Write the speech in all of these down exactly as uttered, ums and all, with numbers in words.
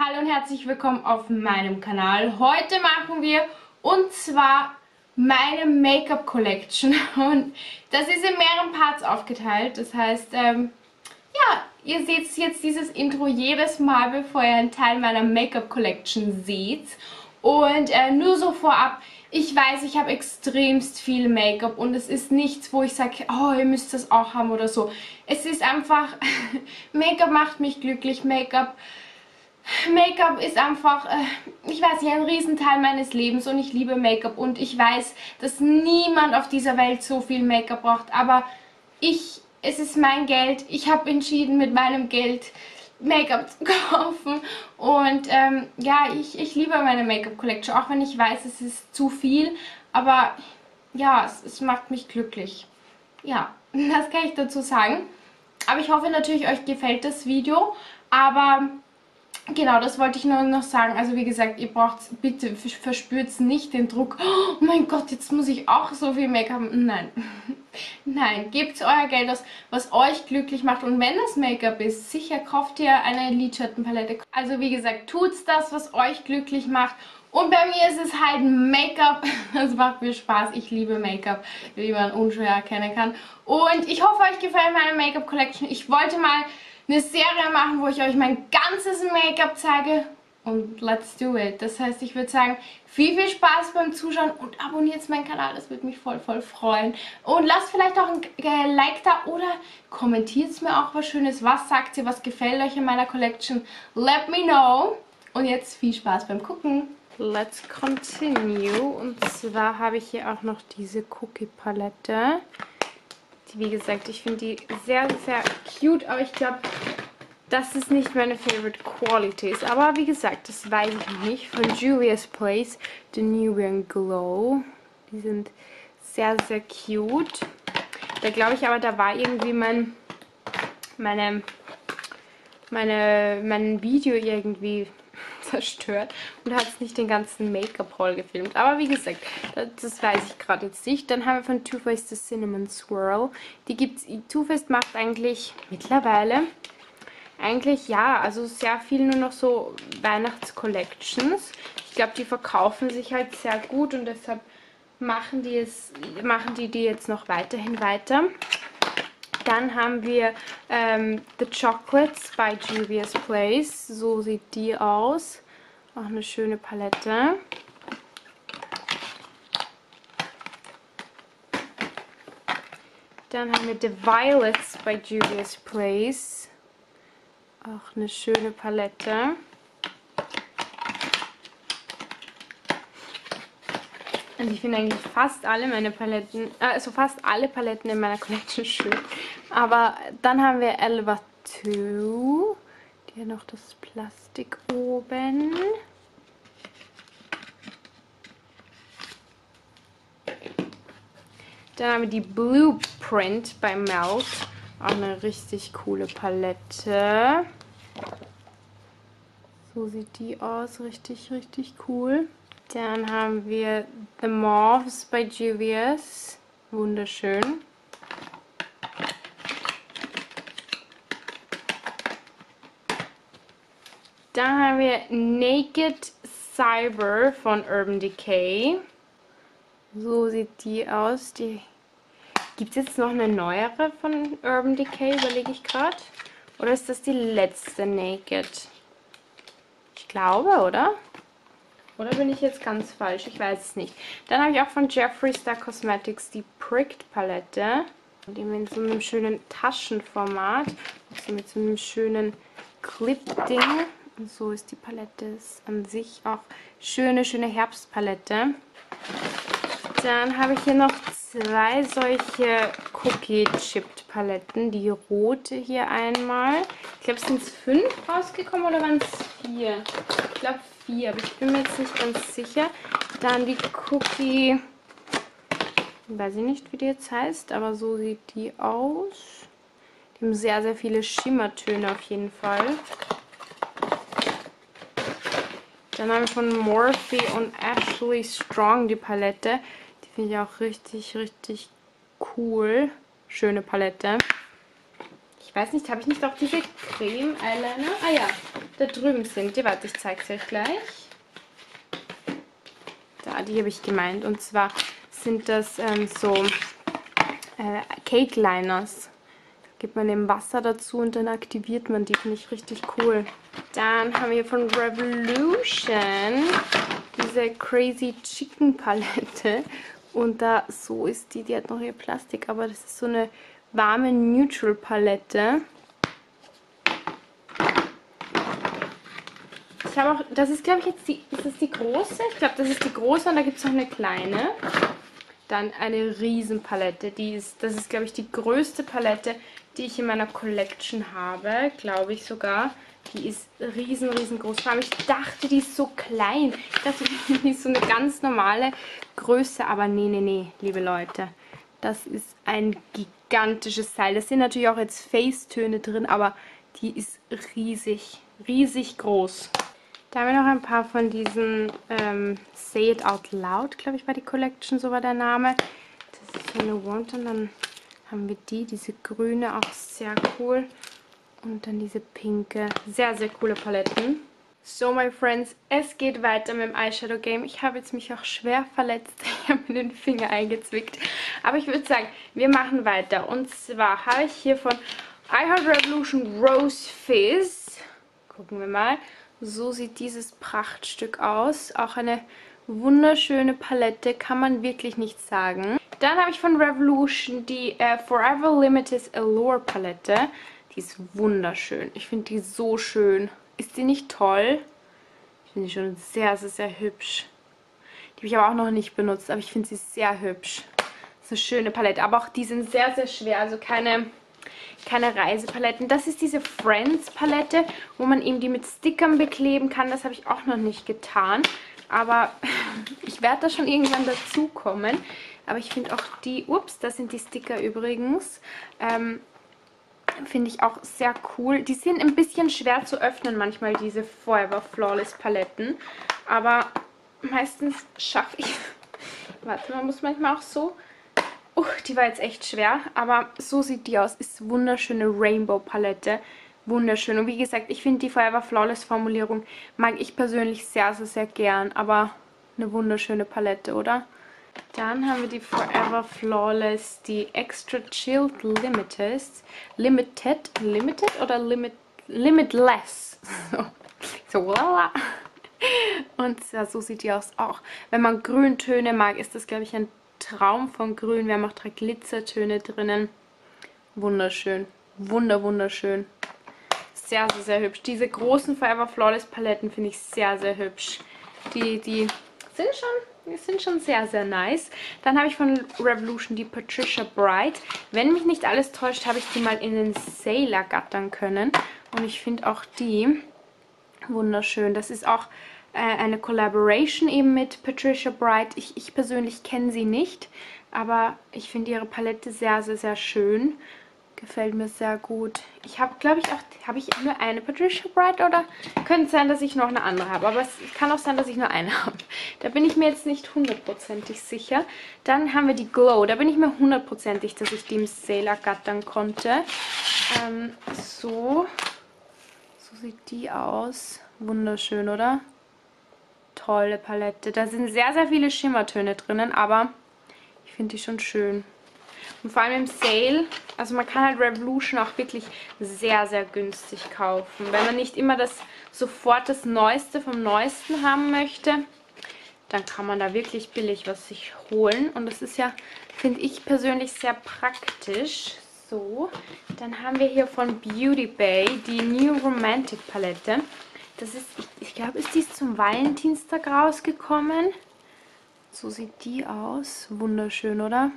Hallo und herzlich willkommen auf meinem Kanal. Heute machen wir und zwar meine Make-up Collection und das ist in mehreren Parts aufgeteilt. Das heißt, ähm, ja, ihr seht jetzt dieses Intro jedes Mal, bevor ihr einen Teil meiner Make-up Collection seht. Und äh, nur so vorab, ich weiß, ich habe extremst viel Make-up und es ist nichts, wo ich sage, oh, ihr müsst das auch haben oder so. Es ist einfach, Make-up macht mich glücklich, Make-up Make-up ist einfach, äh, ich weiß nicht, ein Riesenteil meines Lebens und ich liebe Make-up und ich weiß, dass niemand auf dieser Welt so viel Make-up braucht, aber ich, es ist mein Geld, ich habe entschieden mit meinem Geld Make-up zu kaufen und ähm, ja, ich, ich liebe meine Make-up-Collection, auch wenn ich weiß, es ist zu viel, aber ja, es, es macht mich glücklich. Ja, das kann ich dazu sagen. Aber ich hoffe natürlich, euch gefällt das Video, aber genau, das wollte ich nur noch sagen. Also wie gesagt, ihr braucht, bitte verspürt nicht den Druck. Oh mein Gott, jetzt muss ich auch so viel Make-up haben. Nein, nein, gebt euer Geld aus, was euch glücklich macht. Und wenn das Make-up ist, sicher kauft ihr eine Lidschattenpalette. Also wie gesagt, tut das, was euch glücklich macht. Und bei mir ist es halt Make-up. Das macht mir Spaß. Ich liebe Make-up, wie man unschwer erkennen kann. Und ich hoffe, euch gefällt meine Make-up-Collection. Ich wollte mal eine Serie machen, wo ich euch mein ganzes Make-up zeige und let's do it. Das heißt, ich würde sagen, viel, viel Spaß beim Zuschauen und abonniert meinen Kanal, das würde mich voll, voll freuen. Und lasst vielleicht auch ein Like da oder kommentiert mir auch was Schönes. Was sagt ihr, was gefällt euch in meiner Collection? Let me know. Und jetzt viel Spaß beim Gucken. Let's continue. Und zwar habe ich hier auch noch diese Cookie-Palette. Wie gesagt, ich finde die sehr, sehr cute, aber ich glaube, das ist nicht meine Favorite Qualities. Aber wie gesagt, das weiß ich noch nicht. Von Juvia's Place, The Nubian Glow. Die sind sehr, sehr cute. Da glaube ich aber, da war irgendwie mein, meine, meine, mein Video irgendwie zerstört und hat es nicht den ganzen Make-up-Haul gefilmt. Aber wie gesagt, das, das weiß ich gerade jetzt nicht. Dann haben wir von Too Faced das Cinnamon Swirl. Die gibt's, Too Faced macht eigentlich mittlerweile eigentlich, ja, also sehr viel nur noch so Weihnachts-Collections. Ich glaube, die verkaufen sich halt sehr gut und deshalb machen die es, machen die die jetzt noch weiterhin weiter. Dann haben wir ähm, The Chocolates by Juvia's Place. So sieht die aus. Auch eine schöne Palette. Dann haben wir The Violets by Juvia's Place. Auch eine schöne Palette. Und ich finde eigentlich fast alle meine Paletten, also fast alle Paletten in meiner Collection schön. Aber dann haben wir Elva zwei. Die hat noch das Plastik oben. Dann haben wir die Blueprint bei Melt. Auch eine richtig coole Palette. So sieht die aus. Richtig, richtig cool. Dann haben wir The Mauves bei Juvia's. Wunderschön. Dann haben wir Naked Cyber von Urban Decay. So sieht die aus. Die gibt es jetzt noch eine neuere von Urban Decay, überlege ich gerade. Oder ist das die letzte Naked? Ich glaube, oder? Oder bin ich jetzt ganz falsch? Ich weiß es nicht. Dann habe ich auch von Jeffree Star Cosmetics die Pricked Palette. Die mit so einem schönen Taschenformat. Also mit so einem schönen Clip-Ding. Und so ist die Palette. Ist an sich auch schöne, schöne Herbstpalette. Dann habe ich hier noch zwei solche Cookie-Chipped Paletten. Die rote hier einmal. Ich glaube, es sind fünf rausgekommen oder waren es vier? Ich glaube vier, aber ich bin mir jetzt nicht ganz sicher. Dann die Cookie, weiß ich nicht, wie die jetzt heißt, aber so sieht die aus. Die haben sehr, sehr viele Schimmertöne auf jeden Fall. Dann haben wir von Morphe und Ashley Strong die Palette. Die finde ich auch richtig, richtig cool. Schöne Palette. Ich weiß nicht, habe ich nicht auch diese Creme Eyeliner? Ah ja, da drüben sind die. Warte, ich zeige es euch gleich. Da, die habe ich gemeint. Und zwar sind das ähm, so äh, Cake Liners. Da gibt man eben Wasser dazu und dann aktiviert man die. Finde ich richtig cool. Dann haben wir von Revolution diese Crazy Chicken Palette. Und da, so ist die, die hat noch ihr Plastik, aber das ist so eine warme Neutral Palette. Ich habe auch, das ist glaube ich jetzt die, ist das die große? Ich glaube, das ist die große und da gibt es noch eine kleine. Dann eine Riesenpalette, die ist, das ist glaube ich die größte Palette, die ich in meiner Collection habe, glaube ich sogar. Die ist riesen, riesengroß. Vor allem, ich dachte, die ist so klein. Ich dachte, die ist so eine ganz normale Größe. Aber nee, nee, nee, liebe Leute. Das ist ein gigantisches Teil. Da sind natürlich auch jetzt Face-Töne drin, aber die ist riesig, riesig groß. Da haben wir noch ein paar von diesen ähm, Say It Out Loud, glaube ich, war die Collection, so war der Name. Das ist so eine Wand und dann haben wir die, diese grüne, auch sehr cool. Und dann diese pinke, sehr, sehr coole Paletten. So, my friends, es geht weiter mit dem Eyeshadow Game. Ich habe jetzt mich auch schwer verletzt. Ich habe mir den Finger eingezwickt. Aber ich würde sagen, wir machen weiter. Und zwar habe ich hier von I Heart Revolution Rose Fizz. Gucken wir mal. So sieht dieses Prachtstück aus. Auch eine wunderschöne Palette, kann man wirklich nicht sagen. Dann habe ich von Revolution die äh, Forever Limited Allure Palette. Die ist wunderschön. Ich finde die so schön. Ist die nicht toll? Ich finde die schon sehr, sehr, sehr hübsch. Die habe ich aber auch noch nicht benutzt, aber ich finde sie sehr hübsch. Das ist eine schöne Palette. Aber auch die sind sehr, sehr schwer. Also keine, keine Reisepaletten. Das ist diese Friends Palette, wo man eben die mit Stickern bekleben kann. Das habe ich auch noch nicht getan. Aber ich werde da schon irgendwann dazu kommen. Aber ich finde auch die... Ups, das sind die Sticker übrigens. Ähm... Finde ich auch sehr cool. Die sind ein bisschen schwer zu öffnen manchmal, diese Forever Flawless Paletten. Aber meistens schaffe ich... Warte, man muss manchmal auch so... Uh, die war jetzt echt schwer. Aber so sieht die aus. Ist wunderschöne Rainbow Palette. Wunderschön. Und wie gesagt, ich finde die Forever Flawless Formulierung mag ich persönlich sehr, sehr, sehr gern. Aber eine wunderschöne Palette, oder? Dann haben wir die Forever Flawless, die Extra Chilled Limited. Limited? Limited oder Limit, Limitless? So, so voila. Und ja, so sieht die aus auch. Wenn man Grüntöne mag, ist das, glaube ich, ein Traum von Grün. Wir haben auch drei Glitzertöne drinnen. Wunderschön. Wunder, wunderschön. Sehr, sehr, sehr hübsch. Diese großen Forever Flawless Paletten finde ich sehr, sehr hübsch. Die, die sind schon... Die sind schon sehr, sehr nice. Dann habe ich von Revolution die Patricia Bright. Wenn mich nicht alles täuscht, habe ich die mal in den Sale ergattern können. Und ich finde auch die wunderschön. Das ist auch äh, eine Collaboration eben mit Patricia Bright. Ich, ich persönlich kenne sie nicht, aber ich finde ihre Palette sehr, sehr, sehr schön. Gefällt mir sehr gut. Ich habe, glaube ich, auch... Habe ich nur eine Patricia Bright oder könnte sein, dass ich noch eine andere habe. Aber es kann auch sein, dass ich nur eine habe. Da bin ich mir jetzt nicht hundertprozentig sicher. Dann haben wir die Glow. Da bin ich mir hundertprozentig, dass ich die im Sale ergattern konnte. Ähm, so. So sieht die aus. Wunderschön, oder? Tolle Palette. Da sind sehr, sehr viele Schimmertöne drinnen, aber ich finde die schon schön. Und vor allem im Sale, also man kann halt Revolution auch wirklich sehr, sehr günstig kaufen. Wenn man nicht immer das sofort das Neueste vom Neuesten haben möchte, dann kann man da wirklich billig was sich holen. Und das ist ja, finde ich persönlich, sehr praktisch. So, dann haben wir hier von Beauty Bay die New Romantic Palette. Das ist, ich, ich glaube, ist dies zum Valentinstag rausgekommen. So sieht die aus. Wunderschön, oder?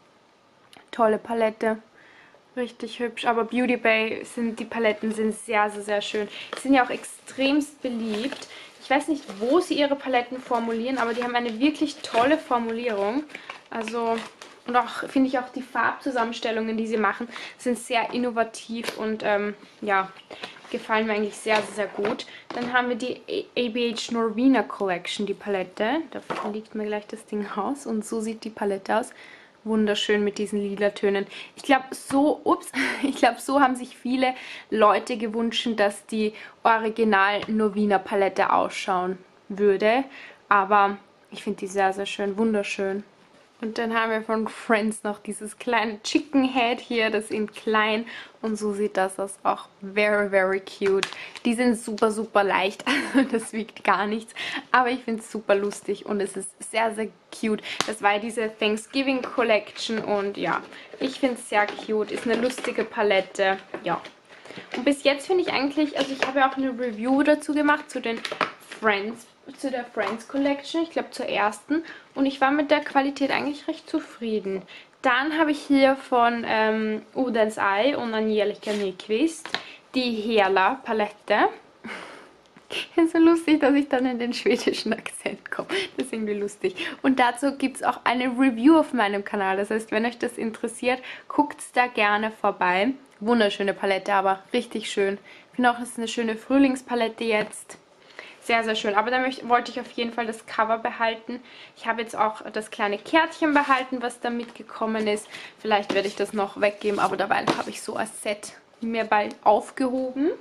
Tolle Palette. Richtig hübsch. Aber Beauty Bay, sind, die Paletten sind sehr, sehr, sehr schön. Die sind ja auch extremst beliebt. Ich weiß nicht, wo sie ihre Paletten formulieren, aber die haben eine wirklich tolle Formulierung. Also, und auch, finde ich, auch die Farbzusammenstellungen, die sie machen, sind sehr innovativ und, ähm, ja, gefallen mir eigentlich sehr, sehr, sehr gut. Dann haben wir die A B H Norvina Collection, die Palette. Da liegt mir gleich das Ding raus. Und so sieht die Palette aus. Wunderschön mit diesen lila Tönen. Ich glaube, so, ups, ich glaube, so haben sich viele Leute gewünscht, dass die Original Novena Palette ausschauen würde. Aber ich finde die sehr, sehr schön, wunderschön. Und dann haben wir von Friends noch dieses kleine Chicken Head hier, das in klein. Und so sieht das aus, auch very, very cute. Die sind super, super leicht, also das wiegt gar nichts. Aber ich finde es super lustig und es ist sehr, sehr cute. Das war ja diese Thanksgiving Collection und ja, ich finde es sehr cute. Ist eine lustige Palette, ja. Und bis jetzt finde ich eigentlich, also ich habe ja auch eine Review dazu gemacht, zu den Friends zu der Friends Collection, ich glaube zur ersten, und ich war mit der Qualität eigentlich recht zufrieden. Dann habe ich hier von ähm, Udens Eye und Angelica Nyqvist die Hela Palette. Ist so lustig, dass ich dann in den schwedischen Akzent komme. Das ist irgendwie lustig. Und dazu gibt es auch eine Review auf meinem Kanal. Das heißt, wenn euch das interessiert, guckt da gerne vorbei. Wunderschöne Palette, aber richtig schön. Ich finde auch, es ist eine schöne Frühlingspalette jetzt. Sehr, sehr schön. Aber da möchte, wollte ich auf jeden Fall das Cover behalten. Ich habe jetzt auch das kleine Kärtchen behalten, was da mitgekommen ist. Vielleicht werde ich das noch weggeben, aber dabei habe ich so als Set mir bald aufgehoben.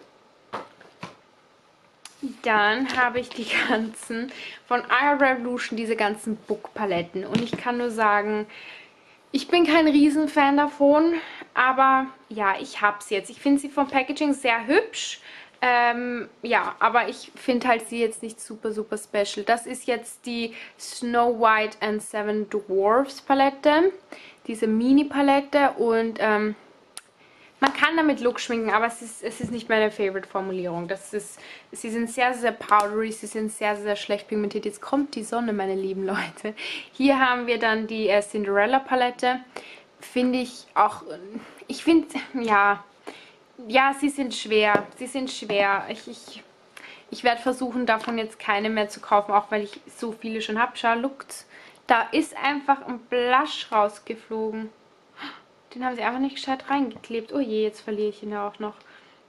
Dann habe ich die ganzen von Art Revolution, diese ganzen Book-Paletten. Und ich kann nur sagen, ich bin kein Riesenfan davon, aber ja, ich habe sie jetzt. Ich finde sie vom Packaging sehr hübsch. Ähm, ja, aber ich finde halt sie jetzt nicht super, super special. Das ist jetzt die Snow White and Seven Dwarfs Palette. Diese Mini-Palette und ähm, man kann damit Look schminken, aber es ist, es ist nicht meine Favorite-Formulierung. Das ist, sie sind sehr, sehr powdery, sie sind sehr, sehr schlecht pigmentiert. Jetzt kommt die Sonne, meine lieben Leute. Hier haben wir dann die äh, Cinderella Palette. Finde ich auch, ich finde, ja... Ja, sie sind schwer. Sie sind schwer. Ich, ich, ich werde versuchen, davon jetzt keine mehr zu kaufen, auch weil ich so viele schon habe. Schau, lookt. Da ist einfach ein Blush rausgeflogen. Den haben sie einfach nicht gescheit reingeklebt. Oh je, jetzt verliere ich ihn ja auch noch.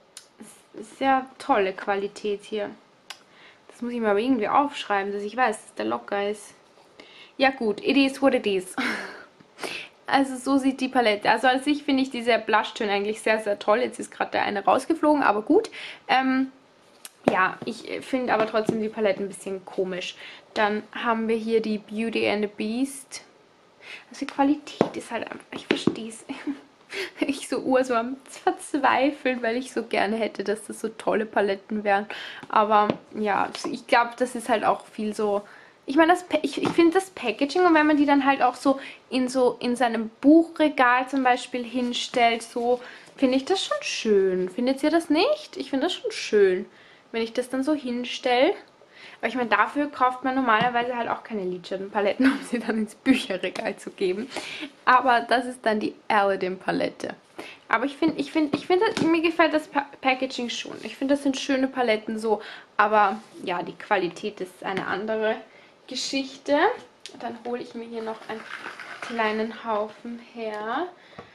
Sehr tolle Qualität hier. Das muss ich mir aber irgendwie aufschreiben, dass ich weiß, dass der locker ist. Ja gut, it is what it is. Also so sieht die Palette. Also an sich finde ich diese Blushtöne eigentlich sehr, sehr toll. Jetzt ist gerade der eine rausgeflogen, aber gut. Ähm, ja, ich finde aber trotzdem die Palette ein bisschen komisch. Dann haben wir hier die Beauty and the Beast. Also die Qualität ist halt einfach, ich verstehe es. Ich so ur so am Verzweifeln, weil ich so gerne hätte, dass das so tolle Paletten wären. Aber ja, ich glaube, das ist halt auch viel so... Ich meine, das, ich, ich finde das Packaging, und wenn man die dann halt auch so in so in seinem Buchregal zum Beispiel hinstellt, so finde ich das schon schön. Findet ihr das nicht? Ich finde das schon schön, wenn ich das dann so hinstelle. Aber ich meine, dafür kauft man normalerweise halt auch keine Lidschattenpaletten, um sie dann ins Bücherregal zu geben. Aber das ist dann die Aladdin-Palette. Aber ich finde, ich finde, ich finde, mir gefällt das pa Packaging schon. Ich finde, das sind schöne Paletten so. Aber ja, die Qualität ist eine andere Geschichte. Dann hole ich mir hier noch einen kleinen Haufen her.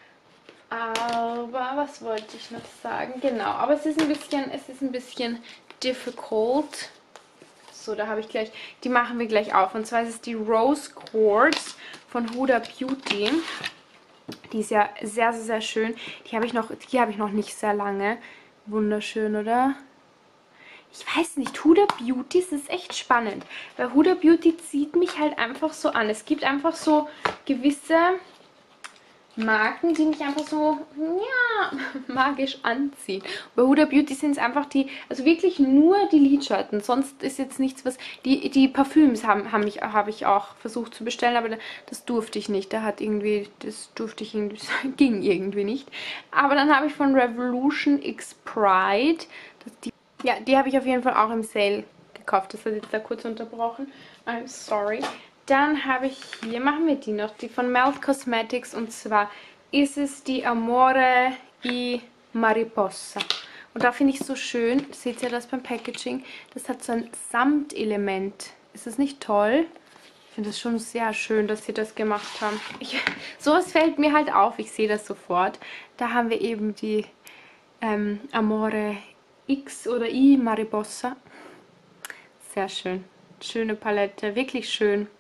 Aber was wollte ich noch sagen? Genau, aber es ist ein bisschen, es ist ein bisschen difficult. So, da habe ich gleich, die machen wir gleich auf. Und zwar ist es die Rose Quartz von Huda Beauty. Die ist ja sehr, sehr, sehr schön. Die habe ich noch, die habe ich noch nicht sehr lange. Wunderschön, oder? Ich weiß nicht, Huda Beauty, es ist echt spannend. Weil Huda Beauty zieht mich halt einfach so an. Es gibt einfach so gewisse Marken, die mich einfach so, ja, magisch anziehen. Bei Huda Beauty sind es einfach die, also wirklich nur die Lidschatten. Sonst ist jetzt nichts, was, die, die Parfüms haben, haben mich, habe ich auch versucht zu bestellen, aber das durfte ich nicht. Da hat irgendwie, das durfte ich irgendwie, das ging irgendwie nicht. Aber dann habe ich von Revolution X Pride, das die Ja, die habe ich auf jeden Fall auch im Sale gekauft. Das hat jetzt da kurz unterbrochen. I'm sorry. Dann habe ich hier, machen wir die noch, die von Melt Cosmetics. Und zwar ist es die Amore y Mariposa. Und da finde ich es so schön, seht ihr das beim Packaging? Das hat so ein Samtelement. Ist das nicht toll? Ich finde das schon sehr schön, dass sie das gemacht haben. Ich, sowas fällt mir halt auf, ich sehe das sofort. Da haben wir eben die ähm, Amore X oder I Mariposa. Sehr schön. Schöne Palette, wirklich schön.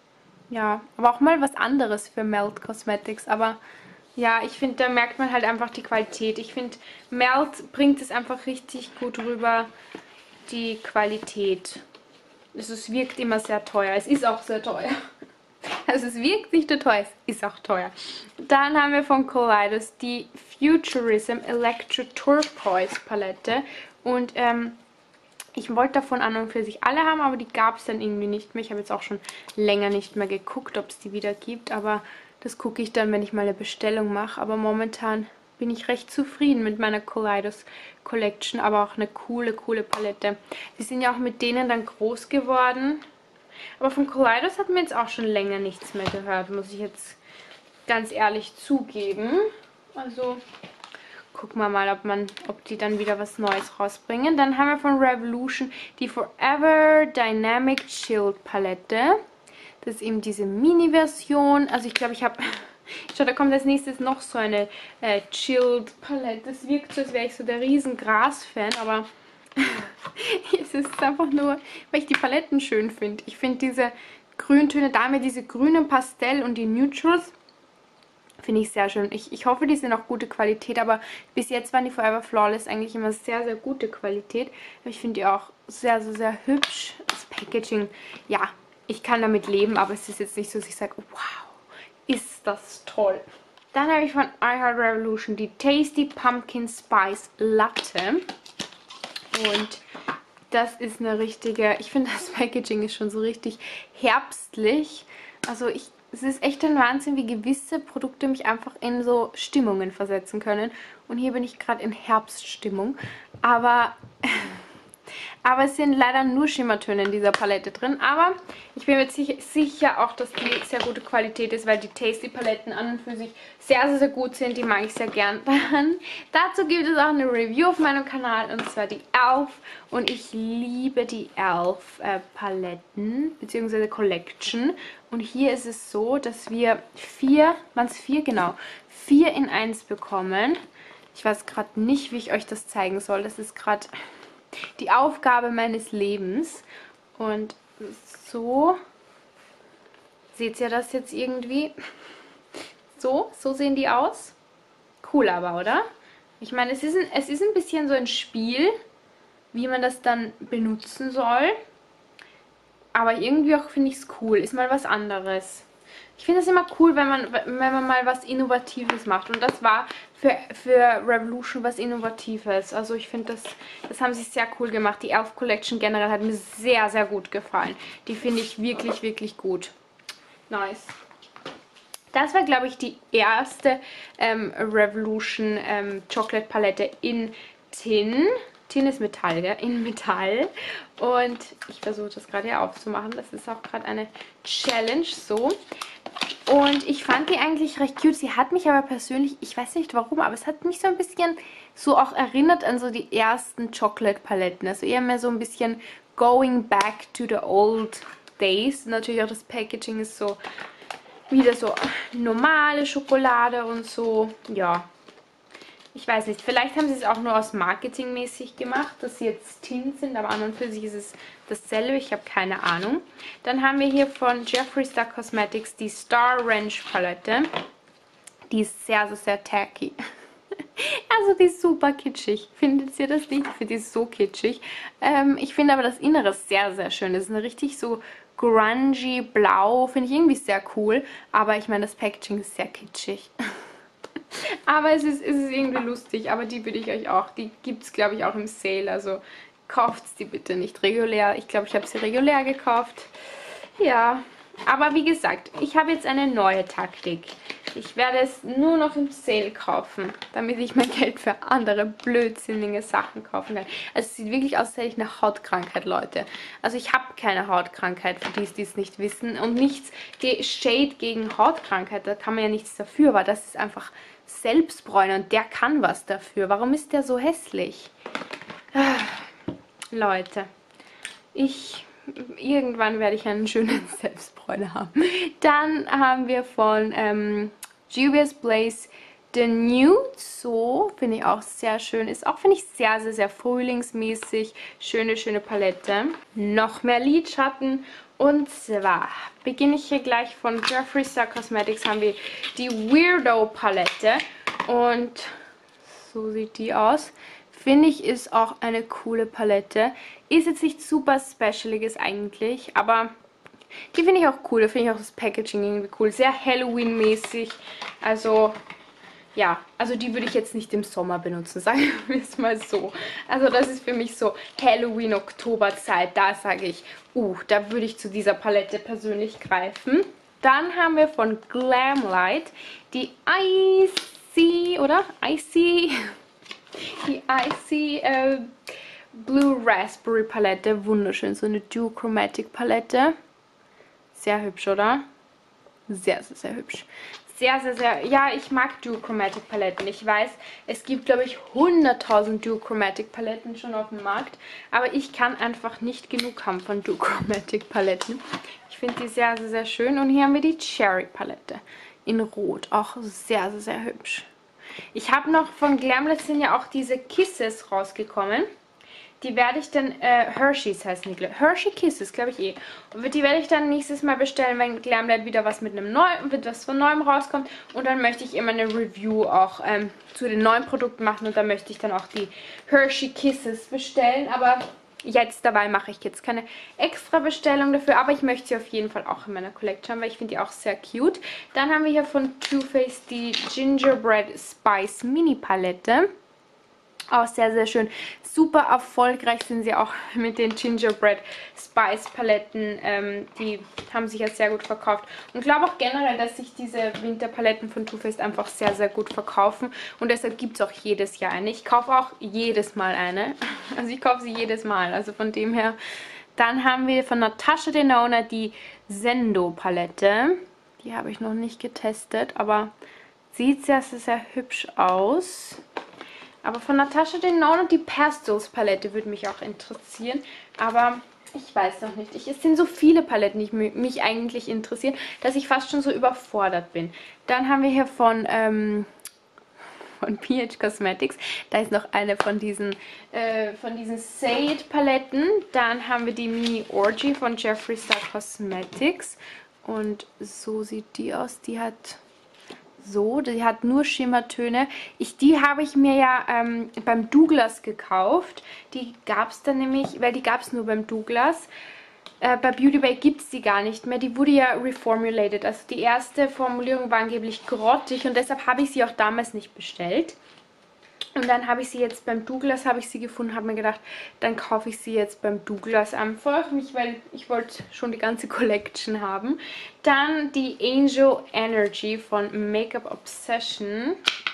Ja, aber auch mal was anderes für Melt Cosmetics. Aber ja, ich finde, da merkt man halt einfach die Qualität. Ich finde, Melt bringt es einfach richtig gut rüber, die Qualität. Also es wirkt immer sehr teuer. Es ist auch sehr teuer. Also es wirkt nicht nur teuer, es ist auch teuer. Dann haben wir von Kaleidos die Futurism Electro Turquoise Palette. Und ähm, ich wollte davon an und für sich alle haben, aber die gab es dann irgendwie nicht mehr. Ich habe jetzt auch schon länger nicht mehr geguckt, ob es die wieder gibt. Aber das gucke ich dann, wenn ich mal eine Bestellung mache. Aber momentan bin ich recht zufrieden mit meiner Kaleidos Collection. Aber auch eine coole, coole Palette. Die sind ja auch mit denen dann groß geworden. Aber von Kaleidos hat mir jetzt auch schon länger nichts mehr gehört, muss ich jetzt ganz ehrlich zugeben. Also gucken wir mal, ob, man, ob die dann wieder was Neues rausbringen. Dann haben wir von Revolution die Forever Dynamic Chilled Palette. Das ist eben diese Mini-Version. Also ich glaube, ich habe... Schau, da kommt als nächstes noch so eine äh, Chilled Palette. Das wirkt so, als wäre ich so der riesen Gras-Fan, aber... Es ist einfach nur, weil ich die Paletten schön finde. Ich finde diese Grüntöne, da haben wir diese grünen Pastell und die Neutrals, finde ich sehr schön. Ich, ich hoffe, die sind auch gute Qualität, aber bis jetzt waren die Forever Flawless eigentlich immer sehr, sehr gute Qualität. Aber ich finde die auch sehr, sehr, sehr hübsch. Das Packaging, ja, ich kann damit leben, aber es ist jetzt nicht so, dass ich sage, wow, ist das toll. Dann habe ich von iHeart Revolution die Tasty Pumpkin Spice Latte. Und das ist eine richtige, ich finde das Packaging ist schon so richtig herbstlich. Also ich, es ist echt ein Wahnsinn, wie gewisse Produkte mich einfach in so Stimmungen versetzen können. Und hier bin ich gerade in Herbststimmung. Aber, aber es sind leider nur Schimmertöne in dieser Palette drin. Aber ich bin mir sicher, sicher auch, dass die sehr gute Qualität ist, weil die Tasty Paletten an und für sich sehr, sehr, sehr gut sind. Die mag ich sehr gern. Dann, dazu gibt es auch eine Review auf meinem Kanal und zwar die e l f. Und ich liebe die e l f äh, Paletten bzw. Collection. Und hier ist es so, dass wir vier, waren es vier? Genau, vier in eins bekommen. Ich weiß gerade nicht, wie ich euch das zeigen soll. Das ist gerade die Aufgabe meines Lebens. Und so seht ihr das jetzt irgendwie? So, so sehen die aus. Cool aber, oder? Ich meine, es ist, ein, es ist ein bisschen so ein Spiel, wie man das dann benutzen soll. Aber irgendwie auch finde ich es cool. Ist mal was anderes. Ich finde es immer cool, wenn man, wenn man mal was Innovatives macht. Und das war für, für Revolution was Innovatives. Also ich finde, das, das haben sie sehr cool gemacht. Die e l f Collection generell hat mir sehr, sehr gut gefallen. Die finde ich wirklich, wirklich gut. Nice. Das war, glaube ich, die erste ähm, Revolution ähm, Chocolate Palette in Tin. Tin ist Metall, gell? In Metall. Und ich versuche das gerade hier aufzumachen. Das ist auch gerade eine Challenge so. Und ich fand die eigentlich recht cute. Sie hat mich aber persönlich, ich weiß nicht warum, aber es hat mich so ein bisschen so auch erinnert an so die ersten Chocolate Paletten. Also eher mehr so ein bisschen going back to the old days. Natürlich auch das Packaging ist so wieder so normale Schokolade und so. Ja, ich weiß nicht. Vielleicht haben sie es auch nur aus marketingmäßig gemacht, dass sie jetzt Tin sind, aber an und für sich ist es dasselbe. Ich habe keine Ahnung. Dann haben wir hier von Jeffree Star Cosmetics die Star Ranch Palette. Die ist sehr, sehr, sehr tacky. Also die ist super kitschig. Findet ihr das nicht? Ich finde die so kitschig. Ähm, ich finde aber das Innere sehr, sehr schön. Das ist eine richtig so grungy blau. Finde ich irgendwie sehr cool. Aber ich meine, das Packaging ist sehr kitschig. Aber es ist, es ist irgendwie lustig. Aber die würde ich euch auch. Die gibt es, glaube ich, auch im Sale. Also kauft die bitte nicht regulär. Ich glaube, ich habe sie regulär gekauft. Ja, aber wie gesagt, ich habe jetzt eine neue Taktik. Ich werde es nur noch im Sale kaufen, damit ich mein Geld für andere blödsinnige Sachen kaufen kann. Also es sieht wirklich aus, als hätte ich eine Hautkrankheit, Leute. Also ich habe keine Hautkrankheit, für die, die es nicht wissen. Und nichts, die Shade gegen Hautkrankheit, da kann man ja nichts dafür, aber das ist einfach Selbstbräuner und der kann was dafür. Warum ist der so hässlich? Ah, Leute, ich... Irgendwann werde ich einen schönen Selbstbräuner haben. Dann haben wir von ähm, Juvia's Place Palette Nude. So, finde ich auch sehr schön. Ist auch, finde ich, sehr, sehr, sehr frühlingsmäßig. Schöne, schöne Palette. Noch mehr Lidschatten. Und zwar beginne ich hier gleich von Jeffree Star Cosmetics. Haben wir die Weirdo Palette. Und so sieht die aus. Finde ich, ist auch eine coole Palette. Ist jetzt nicht super specialiges eigentlich, aber die finde ich auch cool. Da finde ich auch das Packaging irgendwie cool. Sehr Halloween-mäßig. Also, ja. Also die würde ich jetzt nicht im Sommer benutzen, sagen wir es mal so. Also das ist für mich so Halloween-Oktober-Zeit. Da sage ich, uh, da würde ich zu dieser Palette persönlich greifen. Dann haben wir von Glamlight die Icy, oder? Icy... Die Icy äh, Blue Raspberry Palette. Wunderschön. So eine Duochromatic Palette. Sehr hübsch, oder? Sehr, sehr, sehr hübsch. Sehr, sehr, sehr... Ja, ich mag Duochromatic Paletten. Ich weiß, es gibt, glaube ich, hunderttausend Duochromatic Paletten schon auf dem Markt. Aber ich kann einfach nicht genug haben von Duochromatic Paletten. Ich finde die sehr, sehr, sehr schön. Und hier haben wir die Cherry Palette in Rot. Auch sehr, sehr, sehr hübsch. Ich habe noch von Glamlight sind ja auch diese Kisses rausgekommen. Die werde ich dann, äh, Hershey's heißen die, Hershey Kisses, glaube ich eh. Und die werde ich dann nächstes Mal bestellen, wenn Glamlight wieder was mit einem neuen, mit was von Neuem rauskommt. Und dann möchte ich immer eine Review auch ähm, zu den neuen Produkten machen. Und dann möchte ich dann auch die Hershey Kisses bestellen. Aber jetzt dabei mache ich jetzt keine extra Bestellung dafür, aber ich möchte sie auf jeden Fall auch in meiner Collection haben, weil ich finde die auch sehr cute. Dann haben wir hier von Too Faced die Gingerbread Spice Mini Palette. Auch sehr, sehr schön. Super erfolgreich sind sie auch mit den Gingerbread Spice Paletten. Ähm, die haben sich ja sehr gut verkauft. Und ich glaube auch generell, dass sich diese Winterpaletten von Too Faced einfach sehr, sehr gut verkaufen. Und deshalb gibt es auch jedes Jahr eine. Ich kaufe auch jedes Mal eine. Also ich kaufe sie jedes Mal. Also von dem her. Dann haben wir von Natasha Denona die Sendo Palette. Die habe ich noch nicht getestet, aber sieht sehr, sehr, sehr hübsch aus. Aber von Natasha Denona die Pastels Palette würde mich auch interessieren. Aber ich weiß noch nicht. Ich, es sind so viele Paletten, die mich eigentlich interessieren, dass ich fast schon so überfordert bin. Dann haben wir hier von, ähm, von P H Cosmetics. Da ist noch eine von diesen, äh, von diesen Sade Paletten. Dann haben wir die Mini Orgy von Jeffree Star Cosmetics. Und so sieht die aus. Die hat... So, die hat nur Schimmertöne. Ich, die habe ich mir ja ähm, beim Douglas gekauft. Die gab es dann nämlich, weil die gab es nur beim Douglas. Äh, bei Beauty Bay gibt es die gar nicht mehr. Die wurde ja reformulated. Also die erste Formulierung war angeblich grottig und deshalb habe ich sie auch damals nicht bestellt. Und dann habe ich sie jetzt beim Douglas, habe ich sie gefunden, habe mir gedacht, dann kaufe ich sie jetzt beim Douglas einfach, nicht, weil ich wollte schon die ganze Collection haben. Dann die Angel Energy von Makeup Obsession.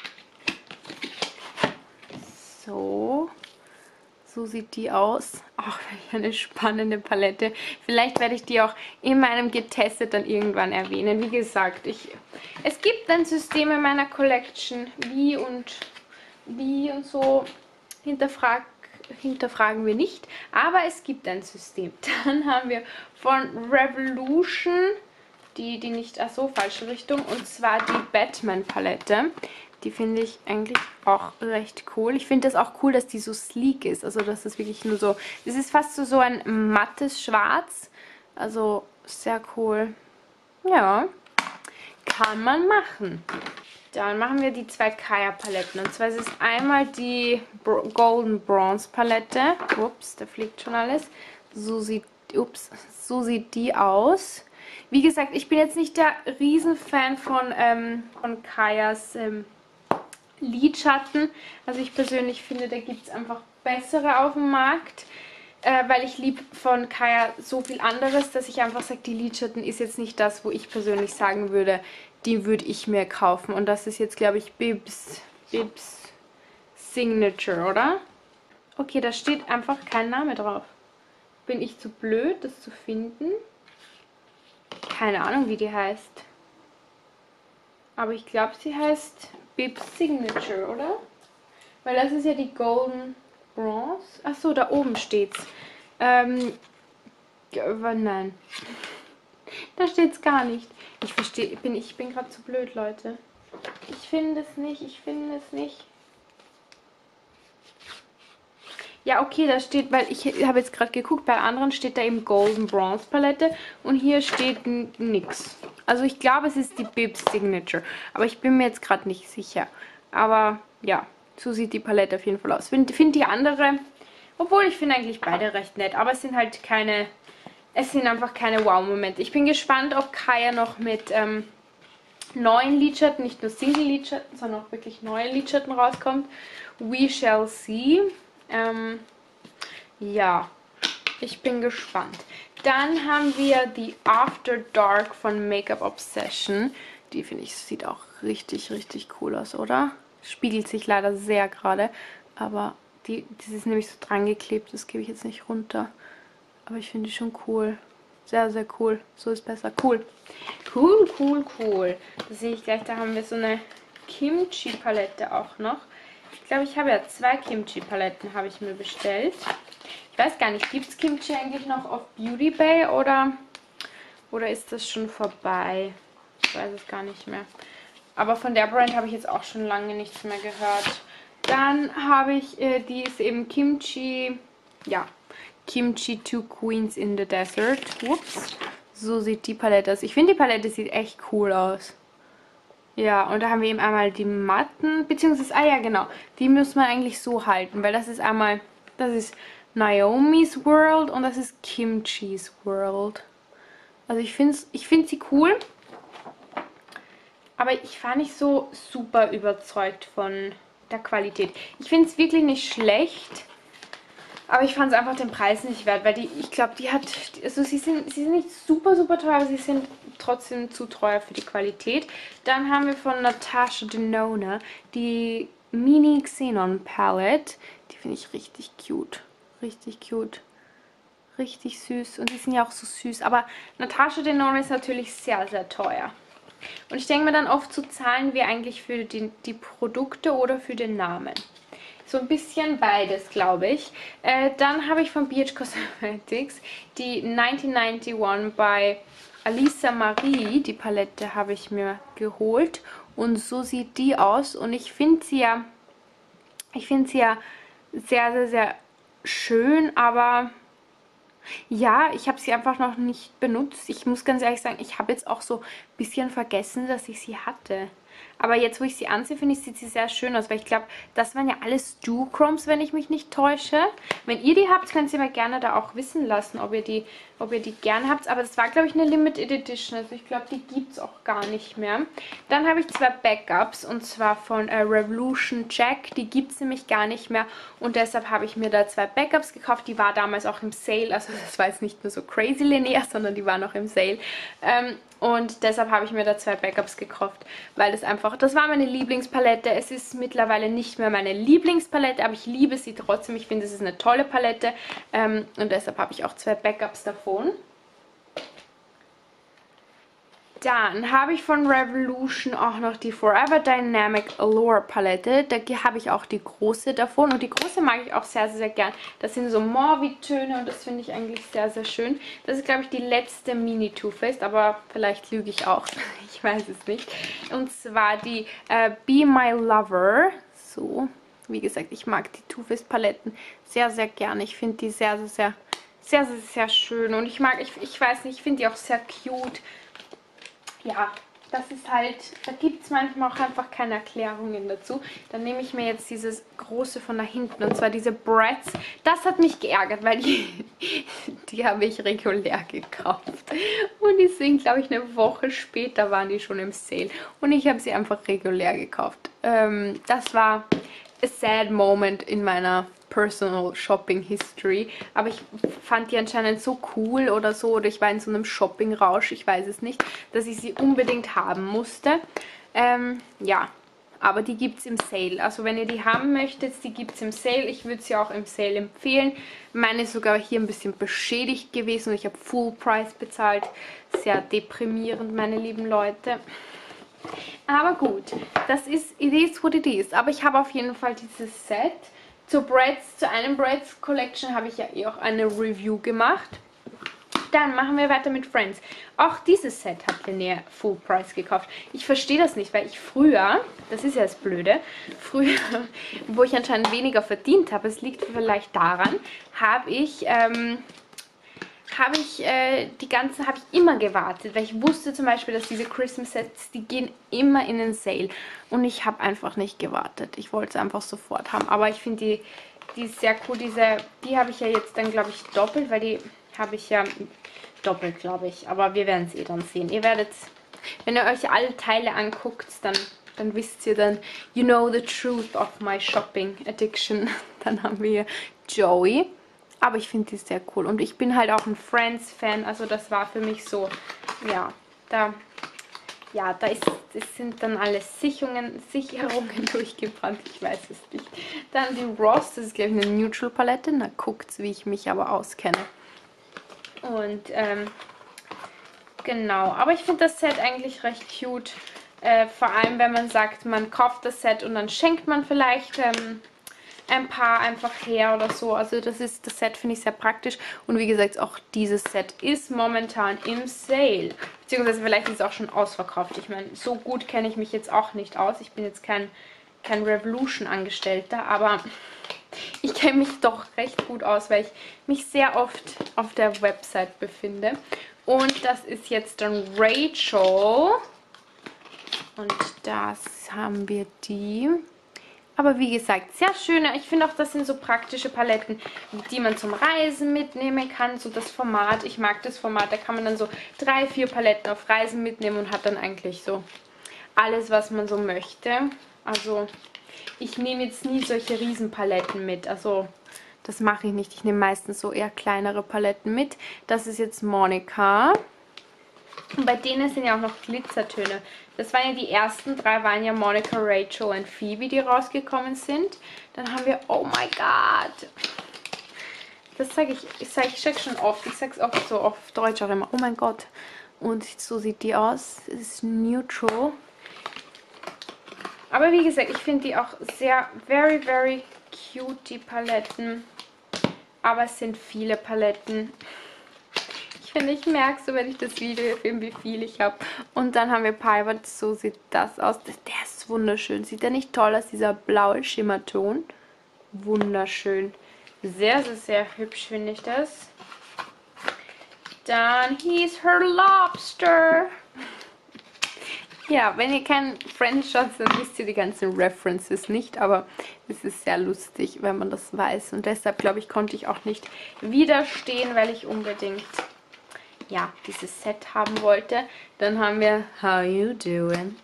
So, so sieht die aus. Auch eine spannende Palette. Vielleicht werde ich die auch in meinem Getestet dann irgendwann erwähnen. Wie gesagt, ich, es gibt ein System in meiner Collection, wie und... Wie und so hinterfrag, hinterfragen wir nicht, aber es gibt ein System. Dann haben wir von Revolution die, die nicht, ach so, falsche Richtung, und zwar die Batman Palette. Die finde ich eigentlich auch recht cool. Ich finde das auch cool, dass die so sleek ist, also dass das wirklich nur so, es ist fast so, so ein mattes Schwarz, also sehr cool. Ja, kann man machen. Dann machen wir die zwei Kaya Paletten. Und zwar ist es einmal die Golden Bronze Palette. Ups, da fliegt schon alles. So sieht, ups, so sieht die aus. Wie gesagt, ich bin jetzt nicht der Riesenfan von, ähm, von Kayas ähm, Lidschatten. Also ich persönlich finde, da gibt es einfach bessere auf dem Markt. Äh, weil ich liebe von Kaya so viel anderes, dass ich einfach sage, die Lidschatten ist jetzt nicht das, wo ich persönlich sagen würde, die würde ich mir kaufen. Und das ist jetzt, glaube ich, Bibs, Bibs Signature, oder? Okay, da steht einfach kein Name drauf. Bin ich zu blöd, das zu finden? Keine Ahnung, wie die heißt. Aber ich glaube, sie heißt Bibs Signature, oder? Weil das ist ja die Golden Bronze. Achso, da oben steht's. Ähm, nein. Da steht's gar nicht. Ich verstehe, bin, ich bin gerade zu blöd, Leute. Ich finde es nicht, ich finde es nicht. Ja, okay, da steht, weil ich habe jetzt gerade geguckt, bei anderen steht da eben Golden Bronze Palette und hier steht nix. Also ich glaube, es ist die Bibs Signature, aber ich bin mir jetzt gerade nicht sicher. Aber ja, so sieht die Palette auf jeden Fall aus. Ich finde find die andere, obwohl ich finde eigentlich beide recht nett, aber es sind halt keine, es sind einfach keine Wow-Momente. Ich bin gespannt, ob Kaya noch mit ähm, neuen Lidschatten, nicht nur Single-Lidschatten, sondern auch wirklich neue Lidschatten rauskommt. We shall see. Ähm, ja, ich bin gespannt. Dann haben wir die After Dark von Makeup Obsession. Die finde ich, sieht auch richtig, richtig cool aus, oder? Spiegelt sich leider sehr gerade, aber die, das ist nämlich so dran geklebt, das gebe ich jetzt nicht runter. Aber ich finde die schon cool. Sehr, sehr cool. So ist besser. Cool. Cool, cool, cool. Da sehe ich gleich, da haben wir so eine Kimchi-Palette auch noch. Ich glaube, ich habe ja zwei Kimchi-Paletten, habe ich mir bestellt. Ich weiß gar nicht, gibt es Kimchi eigentlich noch auf Beauty Bay oder, oder ist das schon vorbei? Ich weiß es gar nicht mehr. Aber von der Brand habe ich jetzt auch schon lange nichts mehr gehört. Dann habe ich, äh, die ist eben Kimchi, ja, Kimchi Two Queens in the Desert. Ups. So sieht die Palette aus. Ich finde, die Palette sieht echt cool aus. Ja, und da haben wir eben einmal die matten, beziehungsweise, ah ja, genau, die muss man eigentlich so halten, weil das ist einmal, das ist Naomi's World und das ist Kimchi's World. Also ich finde ich find sie cool, aber ich war nicht so super überzeugt von der Qualität. Ich finde es wirklich nicht schlecht, aber ich fand es einfach den Preis nicht wert, weil die, ich glaube, die hat, also sie sind, sie sind nicht super, super teuer, aber sie sind trotzdem zu teuer für die Qualität. Dann haben wir von Natasha Denona die Mini Xenon Palette. Die finde ich richtig cute. Richtig cute. Richtig süß. Und die sind ja auch so süß. Aber Natasha Denona ist natürlich sehr, sehr teuer. Und ich denke mir dann oft, so zahlen wir eigentlich für die, die Produkte oder für den Namen. So ein bisschen beides, glaube ich. Äh, dann habe ich von B H Cosmetics die neunzehnhunderteinundneunzig bei Alisa Marie. Die Palette habe ich mir geholt. Und so sieht die aus. Und ich finde sie ja, ich finde sie ja sehr, sehr, sehr schön. Aber ja, ich habe sie einfach noch nicht benutzt. Ich muss ganz ehrlich sagen, ich habe jetzt auch so ein bisschen vergessen, dass ich sie hatte. Aber jetzt, wo ich sie ansehe, finde ich, sieht sie sehr schön aus, weil ich glaube, das waren ja alles Duochromes, wenn ich mich nicht täusche. Wenn ihr die habt, könnt ihr mir gerne da auch wissen lassen, ob ihr die, ob ihr die gerne habt. Aber das war, glaube ich, eine Limited Edition, also ich glaube, die gibt es auch gar nicht mehr. Dann habe ich zwei Backups, und zwar von äh, Revolution Jack. Die gibt es nämlich gar nicht mehr und deshalb habe ich mir da zwei Backups gekauft. Die war damals auch im Sale, also das war jetzt nicht nur so crazy linear, sondern die war noch im Sale. Ähm, Und deshalb habe ich mir da zwei Backups gekauft, weil das einfach, das war meine Lieblingspalette. Es ist mittlerweile nicht mehr meine Lieblingspalette, aber ich liebe sie trotzdem. Ich finde, es ist eine tolle Palette ähm, und deshalb habe ich auch zwei Backups davon. Dann habe ich von Revolution auch noch die Forever Dynamic Allure Palette. Da habe ich auch die große davon. Und die große mag ich auch sehr, sehr, sehr gern. Das sind so Mauve-Töne und das finde ich eigentlich sehr, sehr schön. Das ist, glaube ich, die letzte Mini Too Faced, aber vielleicht lüge ich auch. Ich weiß es nicht. Und zwar die äh, Be My Lover. So, wie gesagt, ich mag die Too Faced Paletten sehr, sehr gerne. Ich finde die sehr, sehr, sehr, sehr, sehr, sehr schön. Und ich mag, ich, ich weiß nicht, ich finde die auch sehr cute. Ja, das ist halt, da gibt es manchmal auch einfach keine Erklärungen dazu. Dann nehme ich mir jetzt dieses große von da hinten, und zwar diese Bratz. Das hat mich geärgert, weil die, die habe ich regulär gekauft. Und die sind, glaube ich, eine Woche später waren die schon im Sale. Und ich habe sie einfach regulär gekauft. Ähm, das war a sad moment in meiner Personal Shopping History, aber ich fand die anscheinend so cool oder so, oder ich war in so einem Shopping-Rausch, ich weiß es nicht, dass ich sie unbedingt haben musste. Ähm, ja, aber die gibt es im Sale. Also wenn ihr die haben möchtet, die gibt es im Sale. Ich würde sie auch im Sale empfehlen. Meine ist sogar hier ein bisschen beschädigt gewesen und ich habe Full Price bezahlt. Sehr deprimierend, meine lieben Leute. Aber gut, das ist, it is what it is. Aber ich habe auf jeden Fall dieses Set. Zur Bratz, zu einem Bratz Collection habe ich ja eh auch eine Review gemacht. Dann machen wir weiter mit Friends. Auch dieses Set hat Linnea Full Price gekauft. Ich verstehe das nicht, weil ich früher, das ist ja das Blöde, früher, wo ich anscheinend weniger verdient habe, es liegt vielleicht daran, habe ich, ähm, habe ich äh, die ganzen, habe ich immer gewartet, weil ich wusste zum Beispiel, dass diese Christmas Sets, die gehen immer in den Sale. Und ich habe einfach nicht gewartet. Ich wollte es einfach sofort haben. Aber ich finde die, die ist sehr cool. Diese, die habe ich ja jetzt dann, glaube ich, doppelt, weil die habe ich ja doppelt, glaube ich. Aber wir werden es eh dann sehen. Ihr werdet, wenn ihr euch alle Teile anguckt, dann, dann wisst ihr dann, you know the truth of my shopping addiction. Dann haben wir Joey. Aber ich finde die sehr cool. Und ich bin halt auch ein Friends-Fan. Also das war für mich so, ja, da, ja, da ist, das sind dann alle Sicherungen, Sicherungen durchgebrannt. Ich weiß es nicht. Dann die Ross, das ist, glaube ich, eine Neutral-Palette. Na, guckt's, wie ich mich aber auskenne. Und, ähm, genau. Aber ich finde das Set eigentlich recht cute. Äh, vor allem, wenn man sagt, man kauft das Set und dann schenkt man vielleicht ähm, ein paar einfach her oder so. Also das ist das Set, finde ich sehr praktisch. Und wie gesagt, auch dieses Set ist momentan im Sale. Beziehungsweise vielleicht ist es auch schon ausverkauft. Ich meine, so gut kenne ich mich jetzt auch nicht aus. Ich bin jetzt kein, kein Revolution-Angestellter, aber ich kenne mich doch recht gut aus, weil ich mich sehr oft auf der Website befinde. Und das ist jetzt dann Rachel. Und das haben wir die. Aber wie gesagt, sehr schöne. Ich finde auch, das sind so praktische Paletten, die man zum Reisen mitnehmen kann. So das Format, ich mag das Format. Da kann man dann so drei, vier Paletten auf Reisen mitnehmen und hat dann eigentlich so alles, was man so möchte. Also ich nehme jetzt nie solche Riesenpaletten mit. Also das mache ich nicht. Ich nehme meistens so eher kleinere Paletten mit. Das ist jetzt Monica. Und bei denen sind ja auch noch Glitzertöne. Das waren ja die ersten drei, waren ja Monica, Rachel und Phoebe, die rausgekommen sind. Dann haben wir, oh my god. Das sage ich, ich sage ich sag schon oft. Ich sage es oft so auf Deutsch auch immer. Oh mein Gott. Und so sieht die aus. Das ist neutral. Aber wie gesagt, ich finde die auch sehr, very, very cute, die Paletten. Aber es sind viele Paletten. Ich finde, ich merke so, wenn ich das Video filme, wie viel ich habe. Und dann haben wir Pivot, so sieht das aus. Der ist wunderschön. Sieht der nicht toll aus, dieser blaue Schimmerton? Wunderschön. Sehr, sehr, sehr hübsch finde ich das. Dann He's Her Lobster. Ja, wenn ihr keinen Friends schaut, dann wisst ihr die ganzen References nicht, aber es ist sehr lustig, wenn man das weiß. Und deshalb, glaube ich, konnte ich auch nicht widerstehen, weil ich unbedingt, ja, dieses Set haben wollte. Dann haben wir How You Doing?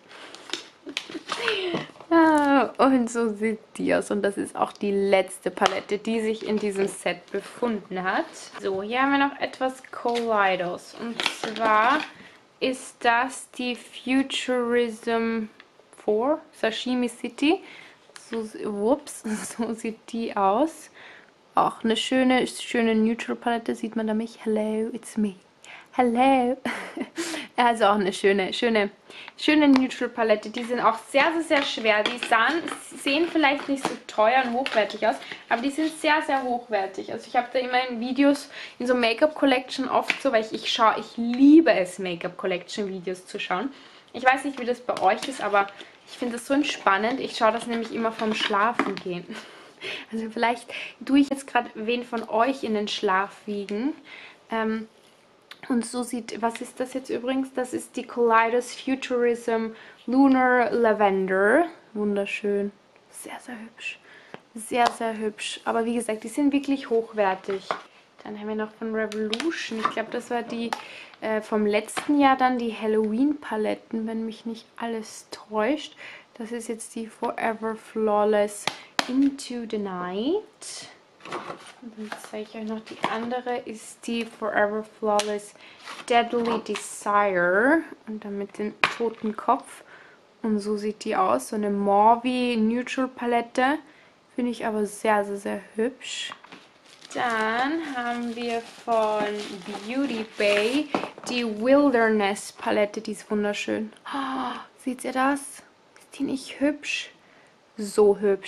Ah, und so sieht die aus. Und das ist auch die letzte Palette, die sich in diesem Set befunden hat. So, hier haben wir noch etwas Kaleidos. Und zwar ist das die Futurism vier Sashimi City. So, ups, so sieht die aus. Auch eine schöne, schöne Neutral Palette. Sieht man da mich? Hello, it's me. Hello. Also auch eine schöne, schöne, schöne Neutral Palette. Die sind auch sehr, sehr, sehr schwer. Die sahen, sehen vielleicht nicht so teuer und hochwertig aus, aber die sind sehr, sehr hochwertig. Also ich habe da immer in Videos, in so Make-up Collection oft so, weil ich, ich schaue, ich liebe es, Make-up Collection Videos zu schauen. Ich weiß nicht, wie das bei euch ist, aber ich finde das so entspannend. Ich schaue das nämlich immer vom Schlafen gehen. Also vielleicht tue ich jetzt gerade wen von euch in den Schlaf wiegen. Ähm, Und so sieht, was ist das jetzt übrigens? Das ist die Kaleidos Futurism Lunar Lavender. Wunderschön. Sehr, sehr hübsch. Sehr, sehr hübsch. Aber wie gesagt, die sind wirklich hochwertig. Dann haben wir noch von Revolution. Ich glaube, das war die äh, vom letzten Jahr dann, die Halloween-Paletten, wenn mich nicht alles täuscht. Das ist jetzt die Forever Flawless Into the Night. Und dann zeige ich euch noch die andere, ist die Forever Flawless Deadly Desire. Und dann mit dem toten Kopf. Und so sieht die aus. So eine Mauve Neutral Palette. Finde ich aber sehr, sehr, sehr hübsch. Dann haben wir von Beauty Bay die Wilderness Palette. Die ist wunderschön. Oh, seht ihr das? Ist die nicht hübsch? So hübsch.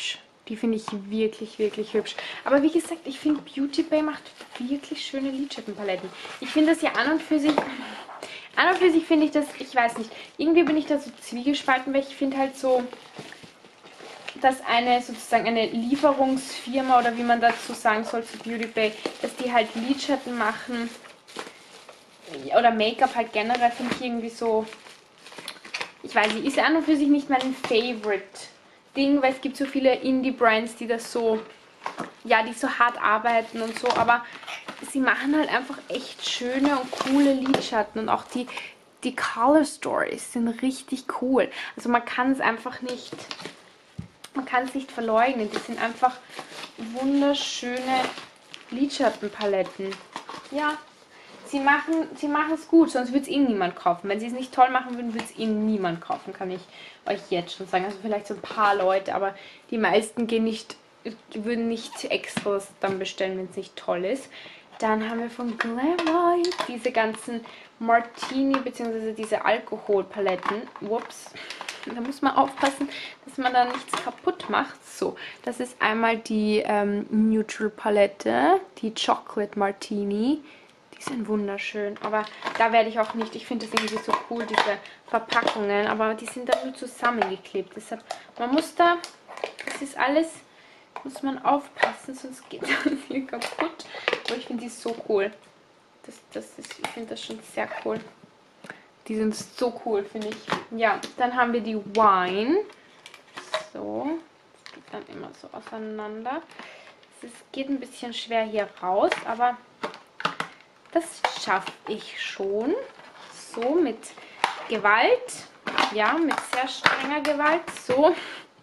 Die finde ich wirklich, wirklich hübsch. Aber wie gesagt, ich finde Beauty Bay macht wirklich schöne Lidschattenpaletten. Ich finde das ja an und für sich... An und für sich finde ich das, ich weiß nicht, irgendwie bin ich da so zwiegespalten, weil ich finde halt so, dass eine sozusagen eine Lieferungsfirma oder wie man dazu sagen soll zu Beauty Bay, dass die halt Lidschatten machen oder Make-up halt generell, finde ich irgendwie so, ich weiß nicht, ist an und für sich nicht mein Favorite-Ding, weil es gibt so viele Indie-Brands, die das so, ja, die so hart arbeiten und so, aber sie machen halt einfach echt schöne und coole Lidschatten und auch die, die Color Stories sind richtig cool. Also man kann es einfach nicht, man kann es nicht verleugnen. Die sind einfach wunderschöne Lidschattenpaletten. Ja, sie machen sie machen es gut, sonst würde es ihnen niemand kaufen. Wenn sie es nicht toll machen würden, würde es ihnen niemand kaufen, kann ich euch jetzt schon sagen. Also vielleicht so ein paar Leute, aber die meisten gehen nicht, würden nicht Extras dann bestellen, wenn es nicht toll ist. Dann haben wir von Glamroy diese ganzen Martini bzw. diese Alkoholpaletten. Ups, da muss man aufpassen, dass man da nichts kaputt macht. So, das ist einmal die ähm, Neutral Palette, die Chocolate Martini. Die sind wunderschön, aber da werde ich auch nicht, ich finde das irgendwie so cool, diese Verpackungen, aber die sind da nur zusammengeklebt. Deshalb, man muss da, das ist alles... Muss man aufpassen, sonst geht das hier kaputt. Aber ich finde die so cool. Das, das ist, ich finde das schon sehr cool. Die sind so cool, finde ich. Ja, dann haben wir die Wine. So, das geht dann immer so auseinander. Es geht ein bisschen schwer hier raus, aber das schaffe ich schon. So, mit Gewalt. Ja, mit sehr strenger Gewalt. So.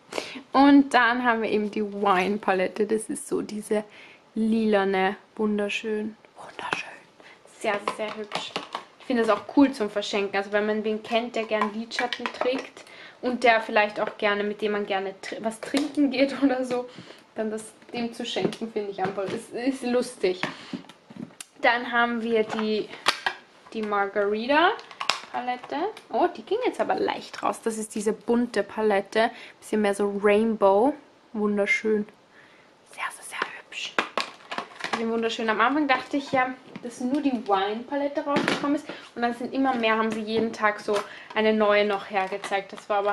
Und dann haben wir eben die Wine Palette. Das ist so diese lilane, wunderschön, wunderschön. Sehr, sehr hübsch. Ich finde das auch cool zum Verschenken. Also wenn man wen kennt, der gern Lidschatten trägt und der vielleicht auch gerne, mit dem man gerne tr was trinken geht oder so, dann das dem zu schenken, finde ich einfach, ist, ist lustig. Dann haben wir die, die Margarita Palette. Oh, die ging jetzt aber leicht raus. Das ist diese bunte Palette. Bisschen mehr so Rainbow. Wunderschön. Sehr, sehr, sehr hübsch. Bisschen wunderschön. Am Anfang dachte ich ja, dass nur die Wine Palette rausgekommen ist. Und dann sind immer mehr, haben sie jeden Tag so eine neue noch hergezeigt. Das war aber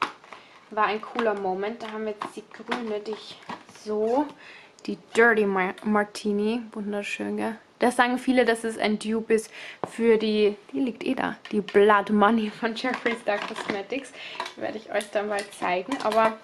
war ein cooler Moment. Da haben wir jetzt die grüne, die ich so... Die Dirty Martini. Wunderschön, gell? Da sagen viele, dass es ein Dupe ist für die, die liegt eh da, die Blood Money von Jeffree Star Cosmetics. Werde ich euch dann mal zeigen. Aber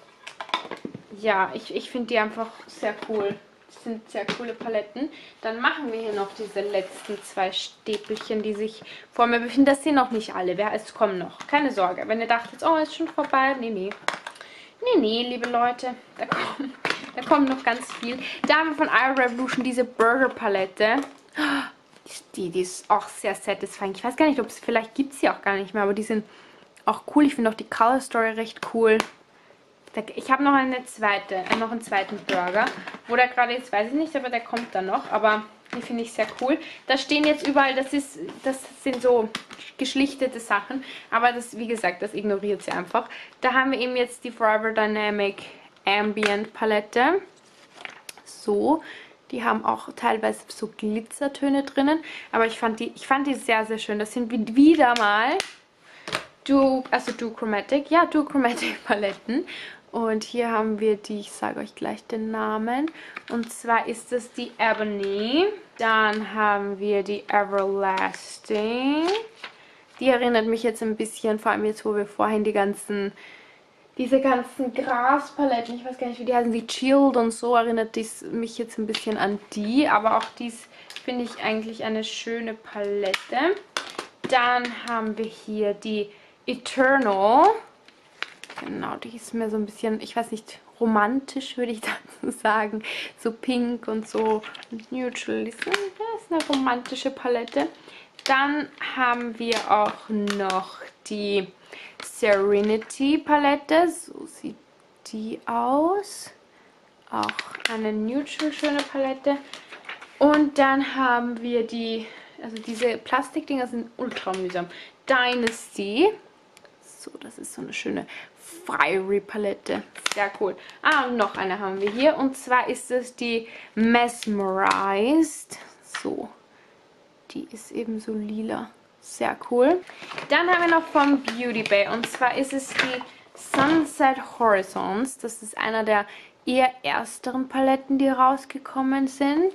ja, ich, ich finde die einfach sehr cool. Das sind sehr coole Paletten. Dann machen wir hier noch diese letzten zwei Stäbelchen, die sich vor mir befinden. Das sind noch nicht alle. Es kommen noch. Keine Sorge. Wenn ihr dachtet, oh, ist schon vorbei. Nee, nee. Nee, nee, liebe Leute. Da kommt, da kommt noch ganz viel. Da haben wir von I Revolution diese Burger Palette. Die, die ist auch sehr satisfying. Ich weiß gar nicht, ob es, vielleicht gibt es sie auch gar nicht mehr, aber die sind auch cool. Ich finde auch die Color Story recht cool. Ich habe noch eine zweite, noch einen zweiten Burger. Wo der gerade ist, weiß ich nicht, aber der kommt dann noch. Aber die finde ich sehr cool. Da stehen jetzt überall, das ist, das sind so geschlichtete Sachen. Aber das, wie gesagt, das ignoriert sie einfach. Da haben wir eben jetzt die Forever Dynamic Ambient Palette. So. Die haben auch teilweise so Glitzertöne drinnen. Aber ich fand die, ich fand die sehr, sehr schön. Das sind wieder mal Duo, also Duochromatic. Ja, Duochromatic Paletten. Und hier haben wir die, ich sage euch gleich den Namen. Und zwar ist es die Ebony. Dann haben wir die Everlasting. Die erinnert mich jetzt ein bisschen, vor allem jetzt, wo wir vorhin die ganzen... Diese ganzen Graspaletten, ich weiß gar nicht, wie die heißen, die Chilled und so, erinnert dies mich jetzt ein bisschen an die. Aber auch dies finde ich eigentlich eine schöne Palette. Dann haben wir hier die Eternal. Genau, die ist mir so ein bisschen, ich weiß nicht, romantisch würde ich dazu sagen. So pink und so neutral. Das ist eine romantische Palette. Dann haben wir auch noch die Serenity Palette. So sieht die aus. Auch eine neutral schöne Palette. Und dann haben wir die, also diese Plastikdinger sind ultra mühsam. Dynasty. So, das ist so eine schöne Fiery Palette. Sehr cool. Ah, und noch eine haben wir hier. Und zwar ist es die Mesmerized. So, die ist eben so lila. Sehr cool. Dann haben wir noch von Beauty Bay. Und zwar ist es die Sunset Horizons. Das ist einer der eher ersteren Paletten, die rausgekommen sind.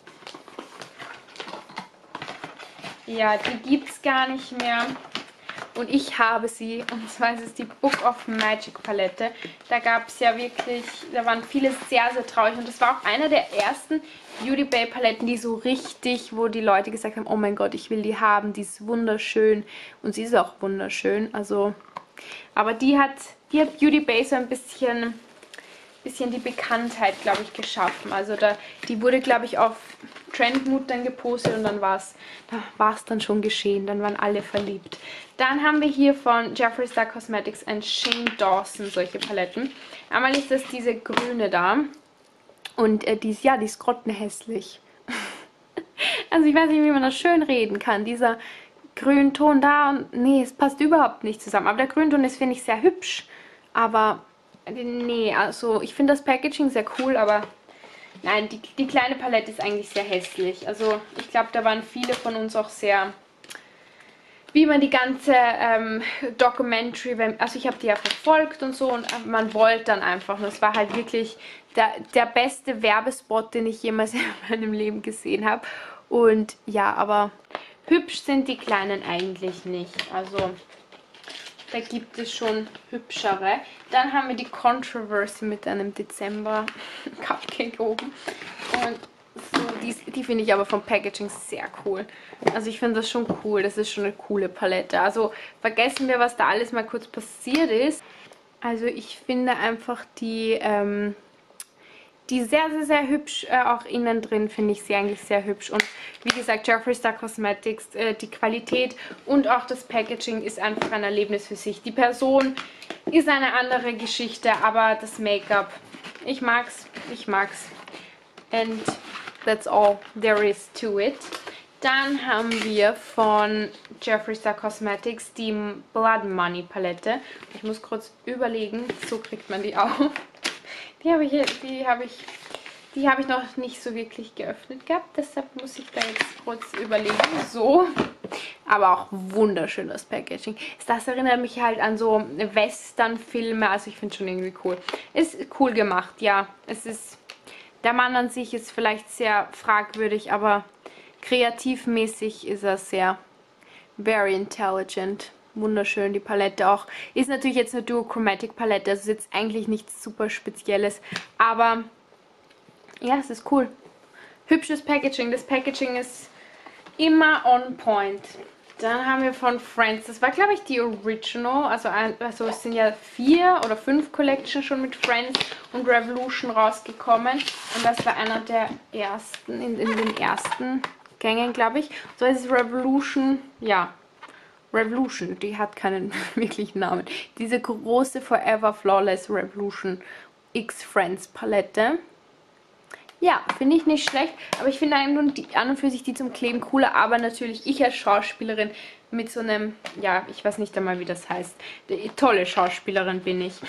Ja, die gibt es gar nicht mehr. Und ich habe sie, und zwar ist es die Book of Magic Palette. Da gab es ja wirklich, da waren viele sehr, sehr traurig. Und das war auch einer der ersten Beauty Bay Paletten, die so richtig, wo die Leute gesagt haben, oh mein Gott, ich will die haben, die ist wunderschön. Und sie ist auch wunderschön, also, aber die hat, die hat Beauty Bay so ein bisschen, bisschen die Bekanntheit, glaube ich, geschaffen. Also da, die wurde, glaube ich, auf Trendmood dann gepostet und dann war es da war's dann schon geschehen. Dann waren alle verliebt. Dann haben wir hier von Jeffree Star Cosmetics und Shane Dawson solche Paletten. Einmal ist das diese grüne da. Und äh, die ist, ja, die ist grottenhässlich. Also ich weiß nicht, wie man das schön reden kann. Dieser Grünton da und nee, es passt überhaupt nicht zusammen. Aber der Grünton ist, finde ich, sehr hübsch. Aber nee, also ich finde das Packaging sehr cool, aber nein, die, die kleine Palette ist eigentlich sehr hässlich. Also ich glaube, da waren viele von uns auch sehr, wie man die ganze ähm, Documentary, also ich habe die ja verfolgt und so und man wollte dann einfach. Und es war halt wirklich der, der beste Werbespot, den ich jemals in meinem Leben gesehen habe. Und ja, aber hübsch sind die kleinen eigentlich nicht. Also da gibt es schon hübschere. Dann haben wir die Controversy mit einem Dezember Cupcake oben. Und so, die, die finde ich aber vom Packaging sehr cool. Also ich finde das schon cool. Das ist schon eine coole Palette. Also vergessen wir, was da alles mal kurz passiert ist. Also ich finde einfach die, ähm, die sehr, sehr, sehr hübsch. Äh, auch innen drin finde ich sie eigentlich sehr hübsch. Und wie gesagt, Jeffree Star Cosmetics, äh, die Qualität und auch das Packaging ist einfach ein Erlebnis für sich. Die Person ist eine andere Geschichte, aber das Make-up, ich mag's, ich mag's. And that's all there is to it. Dann haben wir von Jeffree Star Cosmetics die Blood Money Palette. Ich muss kurz überlegen, so kriegt man die auf. Die habe ich, die habe ich, die habe ich noch nicht so wirklich geöffnet gehabt, deshalb muss ich da jetzt kurz überlegen. So, aber auch wunderschön das Packaging. Das erinnert mich halt an so Western-Filme, also ich finde es schon irgendwie cool. Ist cool gemacht, ja. Es ist, der Mann an sich ist vielleicht sehr fragwürdig, aber kreativmäßig ist er sehr very intelligent. Wunderschön, die Palette auch. Ist natürlich jetzt eine Duochromatic Palette, also ist jetzt eigentlich nichts super Spezielles, aber ja, es ist cool. Hübsches Packaging, das Packaging ist immer on point. Dann haben wir von Friends, das war glaube ich die Original, also, ein, also es sind ja vier oder fünf Collections schon mit Friends und Revolution rausgekommen und das war einer der ersten, in, in den ersten Gängen glaube ich. So ist es Revolution, ja, Revolution, die hat keinen wirklichen Namen. Diese große Forever Flawless Revolution X Friends Palette. Ja, finde ich nicht schlecht, aber ich finde an und für sich die zum Kleben cooler, aber natürlich ich als Schauspielerin mit so einem, ja, ich weiß nicht einmal, wie das heißt. Die tolle Schauspielerin bin ich.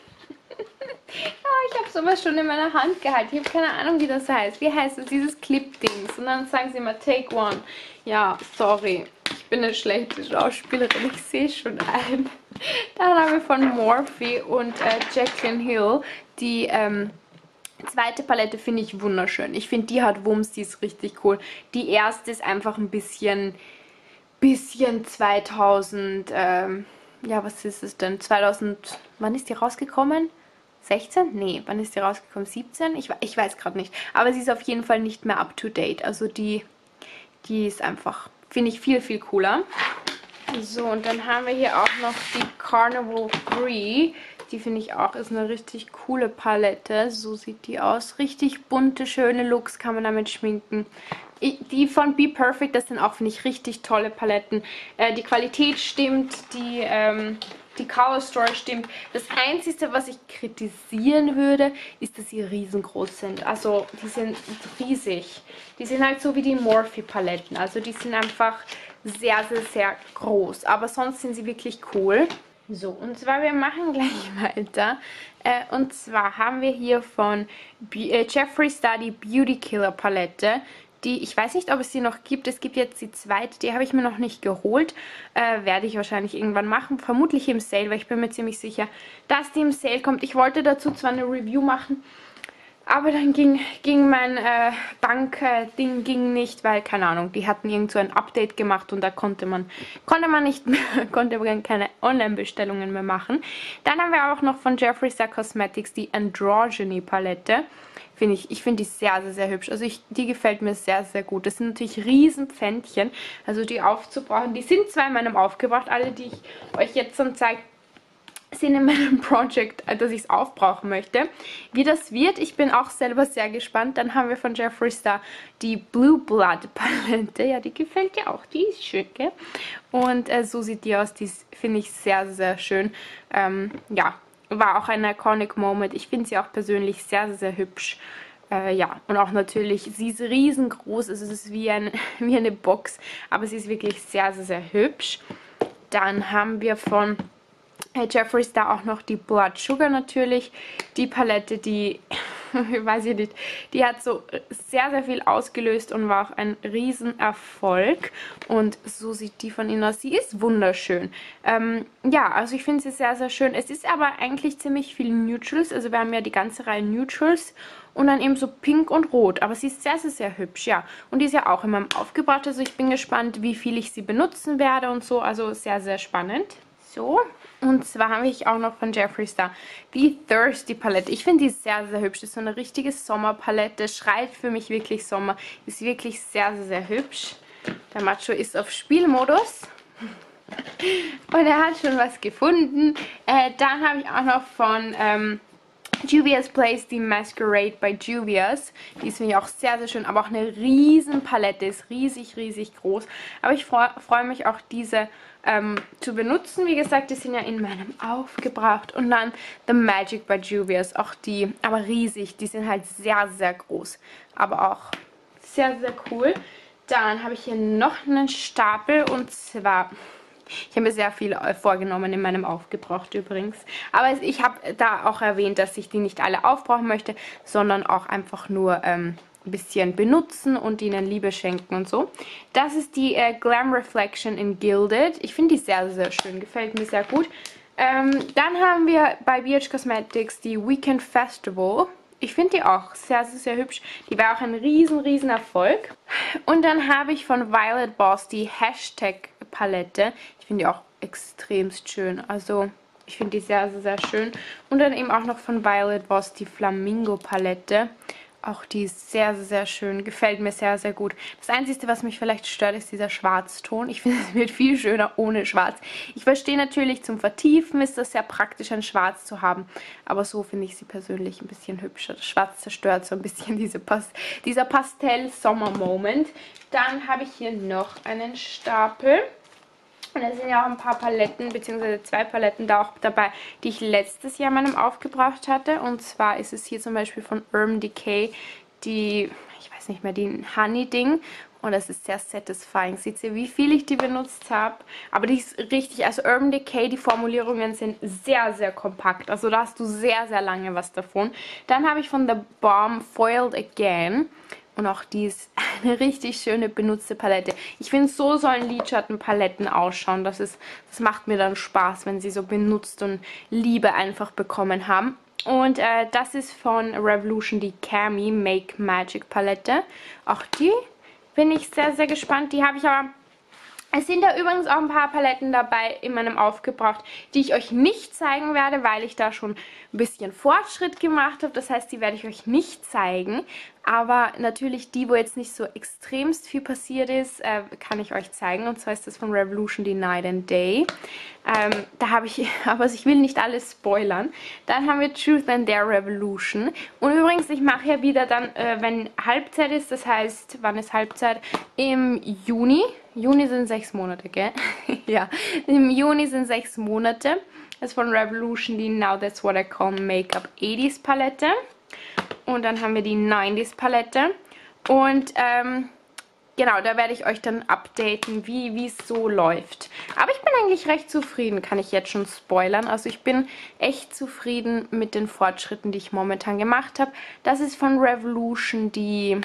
Ah, ich habe sowas schon in meiner Hand gehalten. Ich habe keine Ahnung, wie das heißt. Wie heißt es? Dieses Clip-Dings. Und dann sagen sie immer, take one. Ja, sorry. Ich bin eine schlechte Schauspielerin. Ich sehe schon ein. Dann haben wir von Morphe und äh, Jaclyn Hill die ähm, zweite Palette finde ich wunderschön. Ich finde, die hat Wumms, die ist richtig cool. Die erste ist einfach ein bisschen, bisschen zweitausend, ähm, ja, was ist es denn? zweitausend, wann ist die rausgekommen? sechzehn? Nee, wann ist die rausgekommen? siebzehn? Ich, ich weiß gerade nicht. Aber sie ist auf jeden Fall nicht mehr up to date. Also die, die ist einfach, finde ich, viel, viel cooler. So, und dann haben wir hier auch noch die Carnival Free. Die finde ich auch, ist eine richtig coole Palette. So sieht die aus. Richtig bunte, schöne Looks kann man damit schminken. Die von Be Perfect, das sind auch, finde ich, richtig tolle Paletten. Äh, die Qualität stimmt, die, ähm, die Cover Story stimmt. Das Einzige, was ich kritisieren würde, ist, dass sie riesengroß sind. Also, die sind riesig. Die sind halt so wie die Morphe Paletten. Also, die sind einfach sehr, sehr, sehr groß. Aber sonst sind sie wirklich cool. So, und zwar, wir machen gleich weiter. Äh, und zwar haben wir hier von Be äh, Jeffree Star die Beauty Killer Palette. Die, ich weiß nicht, ob es sie noch gibt. Es gibt jetzt die zweite, die habe ich mir noch nicht geholt. Äh, werde ich wahrscheinlich irgendwann machen. Vermutlich im Sale, weil ich bin mir ziemlich sicher, dass die im Sale kommt. Ich wollte dazu zwar eine Review machen, aber dann ging, ging mein äh, Bank-Ding ging nicht, weil, keine Ahnung, die hatten irgend so ein Update gemacht und da konnte man, konnte man nicht mehr, konnte man keine Online-Bestellungen mehr machen. Dann haben wir auch noch von Jeffree Star Cosmetics die Androgyny Palette. Finde ich, ich finde die sehr, sehr, sehr hübsch. Also ich, die gefällt mir sehr, sehr gut. Das sind natürlich riesen Pfändchen, also die aufzubrauchen. Die sind zwar in meinem aufgebraucht, alle, die ich euch jetzt schon zeige, sind in meinem Project, dass ich es aufbrauchen möchte. Wie das wird, ich bin auch selber sehr gespannt. Dann haben wir von Jeffree Star die Blue Blood Palette. Ja, die gefällt dir auch. Die ist schön, gell? Und äh, so sieht die aus. Die finde ich sehr, sehr schön. Ähm, ja, war auch ein iconic Moment. Ich finde sie auch persönlich sehr, sehr hübsch. Äh, ja, und auch natürlich, sie ist riesengroß. Also es ist wie, ein, wie eine Box. Aber sie ist wirklich sehr, sehr, sehr hübsch. Dann haben wir von Jeffree Star auch noch die Blood Sugar natürlich. Die Palette, die, weiß ich nicht, die hat so sehr, sehr viel ausgelöst und war auch ein Riesenerfolg. Und so sieht die von innen aus. Sie ist wunderschön. Ähm, ja, also ich finde sie sehr, sehr schön. Es ist aber eigentlich ziemlich viel Neutrals. Also wir haben ja die ganze Reihe Neutrals. Und dann eben so pink und rot. Aber sie ist sehr, sehr, sehr hübsch, ja. Und die ist ja auch immer aufgebracht. Also ich bin gespannt, wie viel ich sie benutzen werde und so. Also sehr, sehr spannend. So, und zwar habe ich auch noch von Jeffree Star die Thirsty Palette. Ich finde die sehr, sehr hübsch. Das ist so eine richtige Sommerpalette. Schreit für mich wirklich Sommer. Ist wirklich sehr, sehr, sehr hübsch. Der Macho ist auf Spielmodus. Und er hat schon was gefunden. Äh, dann habe ich auch noch von ähm, Juvia's Place die Masquerade bei Juvia's. Die ist, finde ich, auch sehr, sehr schön. Aber auch eine riesen Palette. Ist riesig, riesig groß. Aber ich freue freu mich auch, diese ähm, zu benutzen. Wie gesagt, die sind ja in meinem aufgebraucht. Und dann The Magic bei Juvia's. Auch die, aber riesig. Die sind halt sehr, sehr groß. Aber auch sehr, sehr cool. Dann habe ich hier noch einen Stapel. Und zwar, ich habe mir sehr viel vorgenommen in meinem Aufgebraucht übrigens. Aber ich habe da auch erwähnt, dass ich die nicht alle aufbrauchen möchte, sondern auch einfach nur ähm, ein bisschen benutzen und ihnen Liebe schenken und so. Das ist die äh, Glam Reflection in Gilded. Ich finde die sehr, sehr schön. Gefällt mir sehr gut. Ähm, dann haben wir bei B H Cosmetics die Weekend Festival. Ich finde die auch sehr, sehr, sehr hübsch. Die war auch ein riesen, riesen Erfolg. Und dann habe ich von Violet Boss die Hashtag Palette. Ich finde die auch extremst schön. Also ich finde die sehr, sehr, sehr schön. Und dann eben auch noch von Violet Boss die Flamingo Palette. Auch die ist sehr, sehr, sehr schön. Gefällt mir sehr, sehr gut. Das Einzige, was mich vielleicht stört, ist dieser Schwarzton. Ich finde, es wird viel schöner ohne Schwarz. Ich verstehe natürlich, zum Vertiefen ist das sehr praktisch, ein Schwarz zu haben. Aber so finde ich sie persönlich ein bisschen hübscher. Das Schwarz zerstört so ein bisschen diese Pas dieser Pastell-Sommer-Moment. Dann habe ich hier noch einen Stapel. Und da sind ja auch ein paar Paletten, beziehungsweise zwei Paletten da auch dabei, die ich letztes Jahr in meinem aufgebraucht hatte. Und zwar ist es hier zum Beispiel von Urban Decay die, ich weiß nicht mehr, die Honey-Ding. Und das ist sehr satisfying. Seht ihr, wie viel ich die benutzt habe? Aber die ist richtig, also Urban Decay, die Formulierungen sind sehr, sehr kompakt. Also da hast du sehr, sehr lange was davon. Dann habe ich von The Balm Foiled Again. Und auch die ist eine richtig schöne benutzte Palette. Ich finde, so sollen Lidschattenpaletten ausschauen. Das, ist, das macht mir dann Spaß, wenn sie so benutzt und Liebe einfach bekommen haben. Und äh, das ist von Revolution die Cami Make Magic Palette. Auch die bin ich sehr, sehr gespannt. Die habe ich aber... Es sind da übrigens auch ein paar Paletten dabei in meinem Aufgebraucht, die ich euch nicht zeigen werde, weil ich da schon ein bisschen Fortschritt gemacht habe. Das heißt, die werde ich euch nicht zeigen. Aber natürlich die, wo jetzt nicht so extremst viel passiert ist, äh, kann ich euch zeigen. Und zwar ist das von Revolution die Night and Day. Ähm, da habe ich, aber ich will nicht alles spoilern. Dann haben wir Truth and Dare Revolution. Und übrigens, ich mache ja wieder dann, äh, wenn Halbzeit ist, das heißt, wann ist Halbzeit? Im Juni. Juni sind sechs Monate, gell? Ja, im Juni sind sechs Monate. Das ist von Revolution die Now That's What I Call Makeup achtziger Palette. Und dann haben wir die neunziger Palette. Und ähm, genau, da werde ich euch dann updaten, wie wie es so läuft. Aber ich bin eigentlich recht zufrieden, kann ich jetzt schon spoilern. Also ich bin echt zufrieden mit den Fortschritten, die ich momentan gemacht habe. Das ist von Revolution die...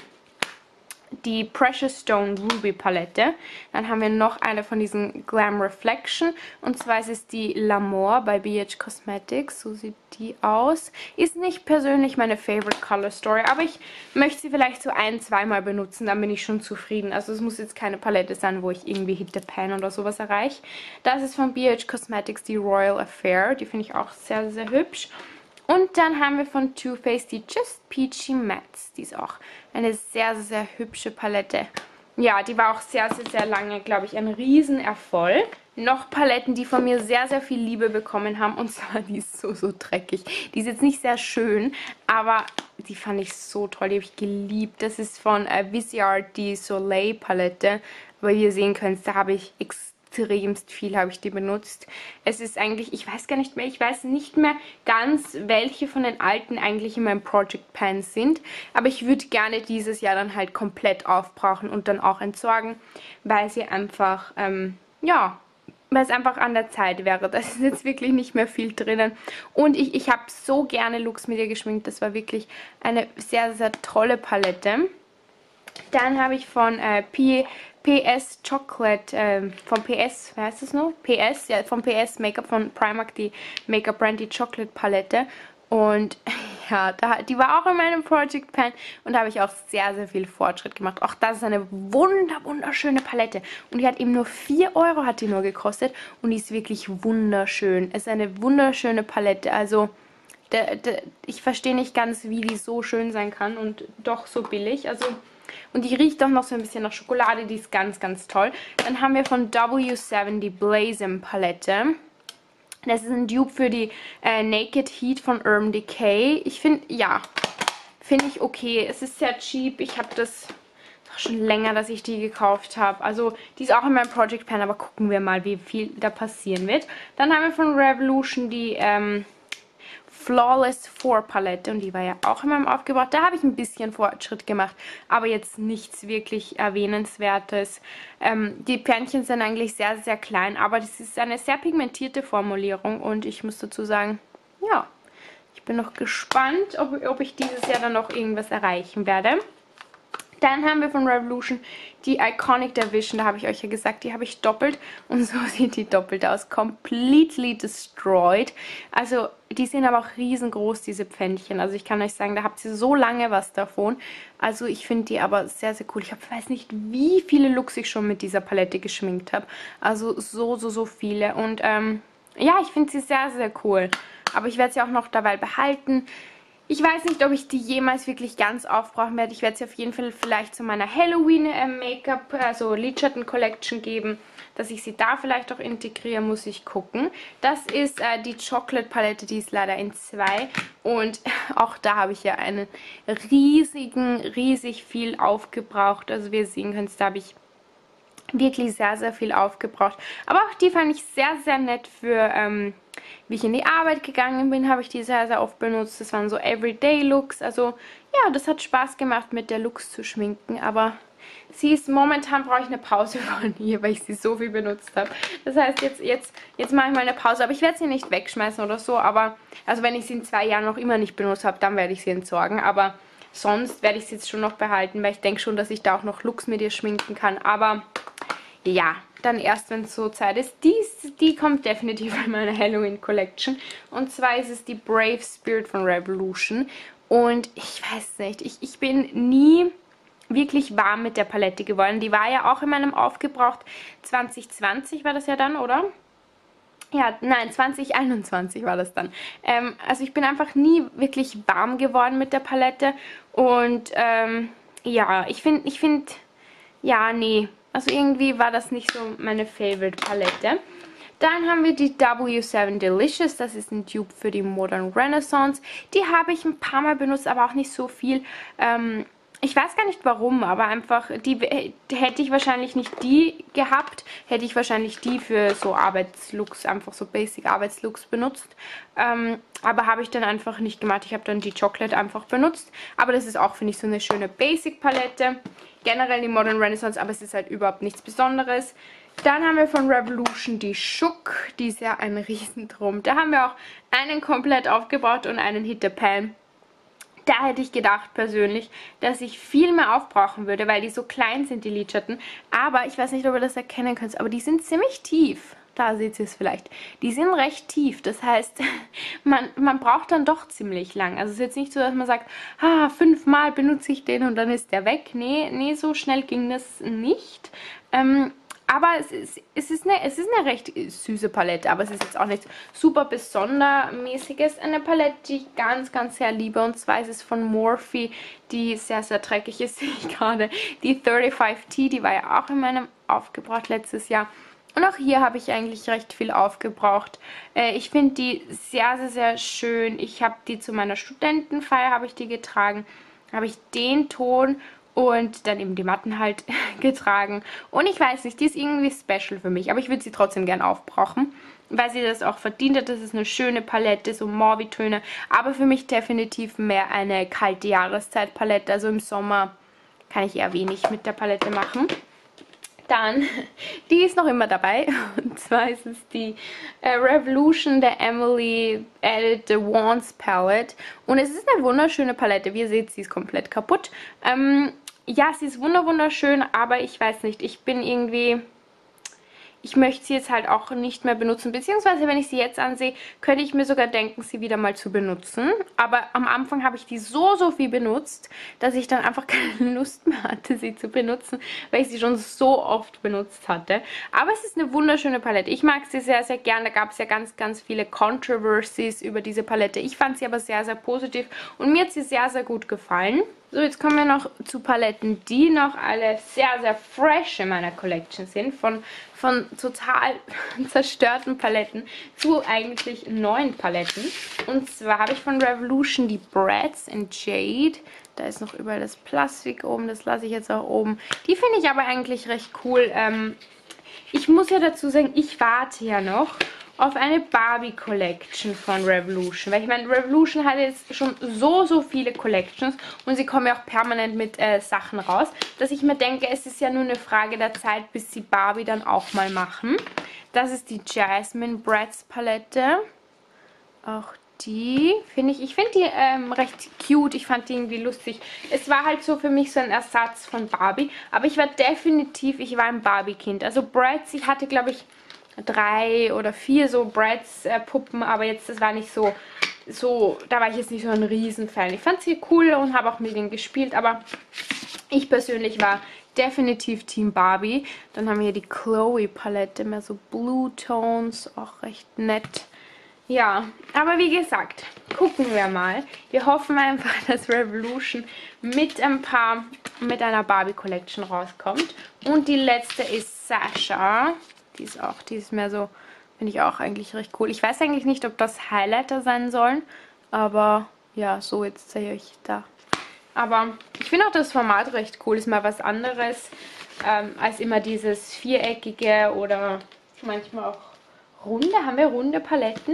die Precious Stone Ruby Palette. Dann haben wir noch eine von diesen Glam Reflection. Und zwar ist es die L'Amour bei B H Cosmetics. So sieht die aus. Ist nicht persönlich meine Favorite Color Story, aber ich möchte sie vielleicht so ein-, zweimal benutzen, dann bin ich schon zufrieden. Also es muss jetzt keine Palette sein, wo ich irgendwie Hit the Pan oder sowas erreiche. Das ist von B H Cosmetics die Royal Affair. Die finde ich auch sehr, sehr hübsch. Und dann haben wir von Too Faced die Just Peachy Mattes. Die ist auch eine sehr, sehr hübsche Palette. Ja, die war auch sehr, sehr, sehr lange, glaube ich, ein Riesenerfolg. Noch Paletten, die von mir sehr, sehr viel Liebe bekommen haben. Und zwar, die ist so, so dreckig. Die ist jetzt nicht sehr schön, aber die fand ich so toll. Die habe ich geliebt. Das ist von äh, Viseart die Soleil Palette. Aber wie ihr sehen könnt, da habe ich extrem extremst viel habe ich die benutzt. Es ist eigentlich, ich weiß gar nicht mehr, ich weiß nicht mehr ganz, welche von den alten eigentlich in meinem Project Pan sind, aber ich würde gerne dieses Jahr dann halt komplett aufbrauchen und dann auch entsorgen, weil sie einfach, ähm, ja, weil es einfach an der Zeit wäre. Da ist jetzt wirklich nicht mehr viel drinnen. Und ich, ich habe so gerne Looks mit ihr geschminkt. Das war wirklich eine sehr, sehr tolle Palette. Dann habe ich von äh, P PS Chocolate, äh, von P S, wer heißt das noch? P S, ja, von P S Make-up von Primark, die Make-up Brand, die Chocolate Palette. Und ja, da, die war auch in meinem Project Pan und da habe ich auch sehr, sehr viel Fortschritt gemacht. Auch das ist eine wunder, wunderschöne Palette. Und die hat eben nur vier Euro hat die nur gekostet und die ist wirklich wunderschön. Es ist eine wunderschöne Palette, also da, da, ich verstehe nicht ganz, wie die so schön sein kann und doch so billig. Also... Und die riecht auch noch so ein bisschen nach Schokolade. Die ist ganz, ganz toll. Dann haben wir von W sieben die Blazing Palette. Das ist ein Dupe für die äh, Naked Heat von Urban Decay. Ich finde, ja, finde ich okay. Es ist sehr cheap. Ich habe das auch schon länger, dass ich die gekauft habe. Also, die ist auch in meinem Project Pan, aber gucken wir mal, wie viel da passieren wird. Dann haben wir von Revolution die... Ähm, Flawless vier Palette und die war ja auch in meinem Aufgebrauch. Da habe ich ein bisschen Fortschritt gemacht, aber jetzt nichts wirklich Erwähnenswertes. Ähm, die Pärchen sind eigentlich sehr, sehr klein, aber das ist eine sehr pigmentierte Formulierung und ich muss dazu sagen, ja, ich bin noch gespannt, ob, ob ich dieses Jahr dann noch irgendwas erreichen werde. Dann haben wir von Revolution die Iconic Division, da habe ich euch ja gesagt, die habe ich doppelt und so sieht die doppelt aus. Completely destroyed. Also die sind aber auch riesengroß, diese Pfännchen. Also ich kann euch sagen, da habt ihr so lange was davon. Also ich finde die aber sehr, sehr cool. Ich hab, weiß nicht, wie viele Looks ich schon mit dieser Palette geschminkt habe. Also so, so, so viele. Und ähm, ja, ich finde sie sehr, sehr cool. Aber ich werde sie auch noch dabei behalten. Ich weiß nicht, ob ich die jemals wirklich ganz aufbrauchen werde. Ich werde sie auf jeden Fall vielleicht zu meiner Halloween-Make-up, also Lidschatten Collection geben, dass ich sie da vielleicht auch integrieren, muss ich gucken. Das ist äh, die Chocolate Palette, die ist leider in zwei und auch da habe ich ja einen riesigen, riesig viel aufgebraucht. Also wie ihr sehen könnt, da habe ich wirklich sehr, sehr viel aufgebraucht. Aber auch die fand ich sehr, sehr nett für, ähm, wie ich in die Arbeit gegangen bin, habe ich die sehr, sehr oft benutzt. Das waren so Everyday-Looks. Also, ja, das hat Spaß gemacht, mit der Looks zu schminken. Aber sie ist, momentan brauche ich eine Pause von ihr, weil ich sie so viel benutzt habe. Das heißt, jetzt, jetzt, jetzt mache ich mal eine Pause. Aber ich werde sie nicht wegschmeißen oder so. Aber, also wenn ich sie in zwei Jahren noch immer nicht benutzt habe, dann werde ich sie entsorgen. Aber sonst werde ich sie jetzt schon noch behalten, weil ich denke schon, dass ich da auch noch Looks mit ihr schminken kann. Aber ja, dann erst, wenn es so Zeit ist. Die, die kommt definitiv in meine Halloween Collection. Und zwar ist es die Brave Spirit von Revolution. Und ich weiß nicht, ich, ich bin nie wirklich warm mit der Palette geworden. Die war ja auch in meinem Aufgebraucht. zwanzig zwanzig war das ja dann, oder? Ja, nein, zwanzig einundzwanzig war das dann. Ähm, also ich bin einfach nie wirklich warm geworden mit der Palette. Und ähm, ja, ich finde, ich finde, ja, nee. Also irgendwie war das nicht so meine Favorite Palette. Dann haben wir die W sieben Delicious. Das ist ein Dupe für die Modern Renaissance. Die habe ich ein paar Mal benutzt, aber auch nicht so viel. Ähm, ich weiß gar nicht warum, aber einfach, die hätte ich wahrscheinlich nicht die gehabt, hätte ich wahrscheinlich die für so Arbeitslooks, einfach so Basic Arbeitslooks benutzt. Ähm, aber habe ich dann einfach nicht gemacht. Ich habe dann die Chocolate einfach benutzt. Aber das ist auch, finde ich, so eine schöne Basic Palette. generell die Modern Renaissance, aber es ist halt überhaupt nichts Besonderes. Dann haben wir von Revolution die Shook, die ist ja ein Riesentrum. Da haben wir auch einen komplett aufgebraucht und einen Hit the Pan. Da hätte ich gedacht persönlich, dass ich viel mehr aufbrauchen würde, weil die so klein sind, die Lidschatten. Aber ich weiß nicht, ob ihr das erkennen könnt, aber die sind ziemlich tief. Da seht ihr es vielleicht. Die sind recht tief, das heißt, man, man braucht dann doch ziemlich lang. Also es ist jetzt nicht so, dass man sagt, ah, fünfmal benutze ich den und dann ist der weg. Nee, nee, so schnell ging das nicht. Ähm, aber es ist, es, ist eine, es ist eine recht süße Palette, aber es ist jetzt auch nichts super Besondermäßiges. Eine Palette, die ich ganz, ganz sehr liebe, und zwar ist es von Morphe, die sehr, sehr dreckig ist, sehe ich gerade. Die fünfunddreißig T, die war ja auch in meinem Aufgebraucht letztes Jahr. Und auch hier habe ich eigentlich recht viel aufgebraucht. Äh, ich finde die sehr, sehr, sehr schön. Ich habe die zu meiner Studentenfeier, habe ich die getragen. Habe ich den Ton und dann eben die Matten halt getragen. Und ich weiß nicht, die ist irgendwie special für mich. Aber ich würde sie trotzdem gern aufbrauchen, weil sie das auch verdient hat. Das ist eine schöne Palette, so Mauve-Töne. Aber für mich definitiv mehr eine kalte Jahreszeit-Palette. Also im Sommer kann ich eher wenig mit der Palette machen. Dann, die ist noch immer dabei, und zwar ist es die äh, Revolution der Emily Edit the Wands Palette. Und es ist eine wunderschöne Palette, wie ihr seht, sie ist komplett kaputt. Ähm, ja, sie ist wunderschön, aber ich weiß nicht, ich bin irgendwie... Ich möchte sie jetzt halt auch nicht mehr benutzen, beziehungsweise wenn ich sie jetzt ansehe, könnte ich mir sogar denken, sie wieder mal zu benutzen. Aber am Anfang habe ich die so, so viel benutzt, dass ich dann einfach keine Lust mehr hatte, sie zu benutzen, weil ich sie schon so oft benutzt hatte. Aber es ist eine wunderschöne Palette. Ich mag sie sehr, sehr gern. Da gab es ja ganz, ganz viele Controversies über diese Palette. Ich fand sie aber sehr, sehr positiv und mir hat sie sehr, sehr gut gefallen. So, jetzt kommen wir noch zu Paletten, die noch alle sehr, sehr fresh in meiner Collection sind. Von, von total zerstörten Paletten zu eigentlich neuen Paletten. Und zwar habe ich von Revolution die Brads in Jade. Da ist noch überall das Plastik oben, das lasse ich jetzt auch oben. Die finde ich aber eigentlich recht cool. Ähm, ich muss ja dazu sagen, ich warte ja noch auf eine Barbie Collection von Revolution. Weil ich meine, Revolution hat jetzt schon so, so viele Collections und sie kommen ja auch permanent mit äh, Sachen raus, dass ich mir denke, es ist ja nur eine Frage der Zeit, bis sie Barbie dann auch mal machen. Das ist die Jasmine Brads Palette. Auch die finde ich, ich finde die ähm, recht cute. Ich fand die irgendwie lustig. Es war halt so für mich so ein Ersatz von Barbie. Aber ich war definitiv, ich war ein Barbie-Kind. Also Brads, ich hatte glaube ich drei oder vier so Brads-Puppen, äh, aber jetzt, das war nicht so, so, da war ich jetzt nicht so ein Riesenfan. Ich fand sie cool und habe auch mit denen gespielt, aber ich persönlich war definitiv Team Barbie. Dann haben wir hier die Chloe Palette, mehr so Blue Tones, auch recht nett. Ja, aber wie gesagt, gucken wir mal. Wir hoffen einfach, dass Revolution mit ein paar, mit einer Barbie Collection rauskommt. Und die letzte ist Sasha. Die ist auch, die ist mehr so, finde ich auch eigentlich recht cool. Ich weiß eigentlich nicht, ob das Highlighter sein sollen, aber ja, so jetzt sehe ich da. Aber ich finde auch das Format recht cool, ist mal was anderes ähm, als immer dieses viereckige oder manchmal auch runde. Haben wir runde Paletten?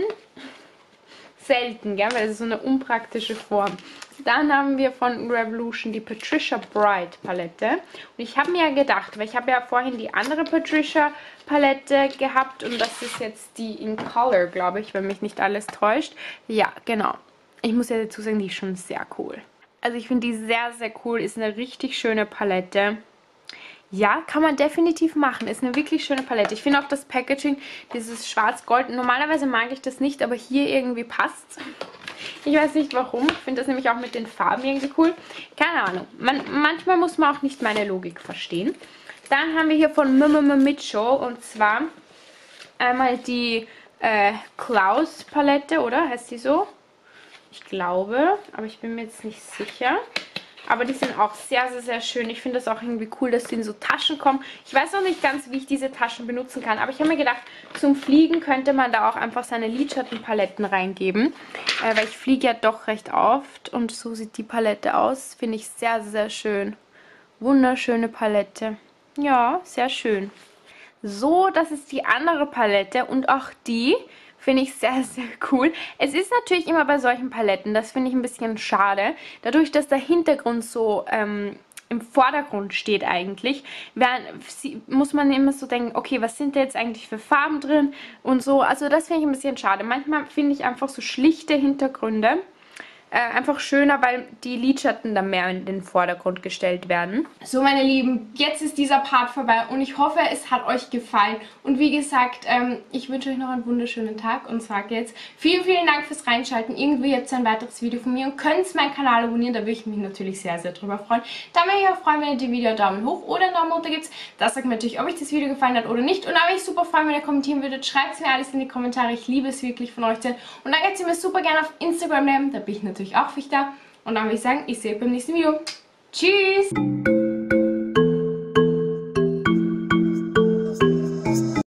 Selten, gell? Weil das ist so eine unpraktische Form. Dann haben wir von Revolution die Patricia Bright Palette. Und ich habe mir ja gedacht, weil ich habe ja vorhin die andere Patricia Palette gehabt und das ist jetzt die in Color, glaube ich, wenn mich nicht alles täuscht. Ja, genau. Ich muss ja dazu sagen, die ist schon sehr cool. Also ich finde die sehr, sehr cool. Ist eine richtig schöne Palette. Ja, kann man definitiv machen. Ist eine wirklich schöne Palette. Ich finde auch das Packaging, dieses schwarz-gold, normalerweise mag ich das nicht, aber hier irgendwie passt. Ich weiß nicht warum. Ich finde das nämlich auch mit den Farben irgendwie cool. Keine Ahnung. Man, manchmal muss man auch nicht meine Logik verstehen. Dann haben wir hier von Mimimi Mitchell und zwar einmal die äh, Klaus Palette, oder? Heißt die so? Ich glaube, aber ich bin mir jetzt nicht sicher. Aber die sind auch sehr, sehr, sehr schön. Ich finde das auch irgendwie cool, dass die in so Taschen kommen. Ich weiß noch nicht ganz, wie ich diese Taschen benutzen kann. Aber ich habe mir gedacht, zum Fliegen könnte man da auch einfach seine Lidschattenpaletten reingeben. Äh, weil ich fliege ja doch recht oft. Und so sieht die Palette aus. Finde ich sehr, sehr schön. Wunderschöne Palette. Ja, sehr schön. So, das ist die andere Palette. Und auch die finde ich sehr, sehr cool. Es ist natürlich immer bei solchen Paletten, das finde ich ein bisschen schade, dadurch, dass der Hintergrund so ähm, im Vordergrund steht eigentlich, während, muss man immer so denken, okay, was sind da jetzt eigentlich für Farben drin und so. Also das finde ich ein bisschen schade. Manchmal finde ich einfach so schlichte Hintergründe Äh, einfach schöner, weil die Lidschatten dann mehr in den Vordergrund gestellt werden. So, meine Lieben, jetzt ist dieser Part vorbei und ich hoffe, es hat euch gefallen. Und wie gesagt, ähm, ich wünsche euch noch einen wunderschönen Tag und sage jetzt vielen, vielen Dank fürs Reinschalten. Irgendwie habt ihr ein weiteres Video von mir und könnt meinen Kanal abonnieren, da würde ich mich natürlich sehr, sehr drüber freuen. Da würde ich auch freuen, wenn ihr dem Video einen Daumen hoch oder einen Daumen runter gebt. Das sagt mir natürlich, ob euch das Video gefallen hat oder nicht. Und da würde ich super freuen, wenn ihr kommentieren würdet. Schreibt es mir alles in die Kommentare. Ich liebe es wirklich, von euch zu hören. Und dann könnt ihr mir super gerne auf Instagram nehmen, da bin ich natürlich auch für euch da. Und dann würde ich sagen, ich sehe euch beim nächsten Video. Tschüss!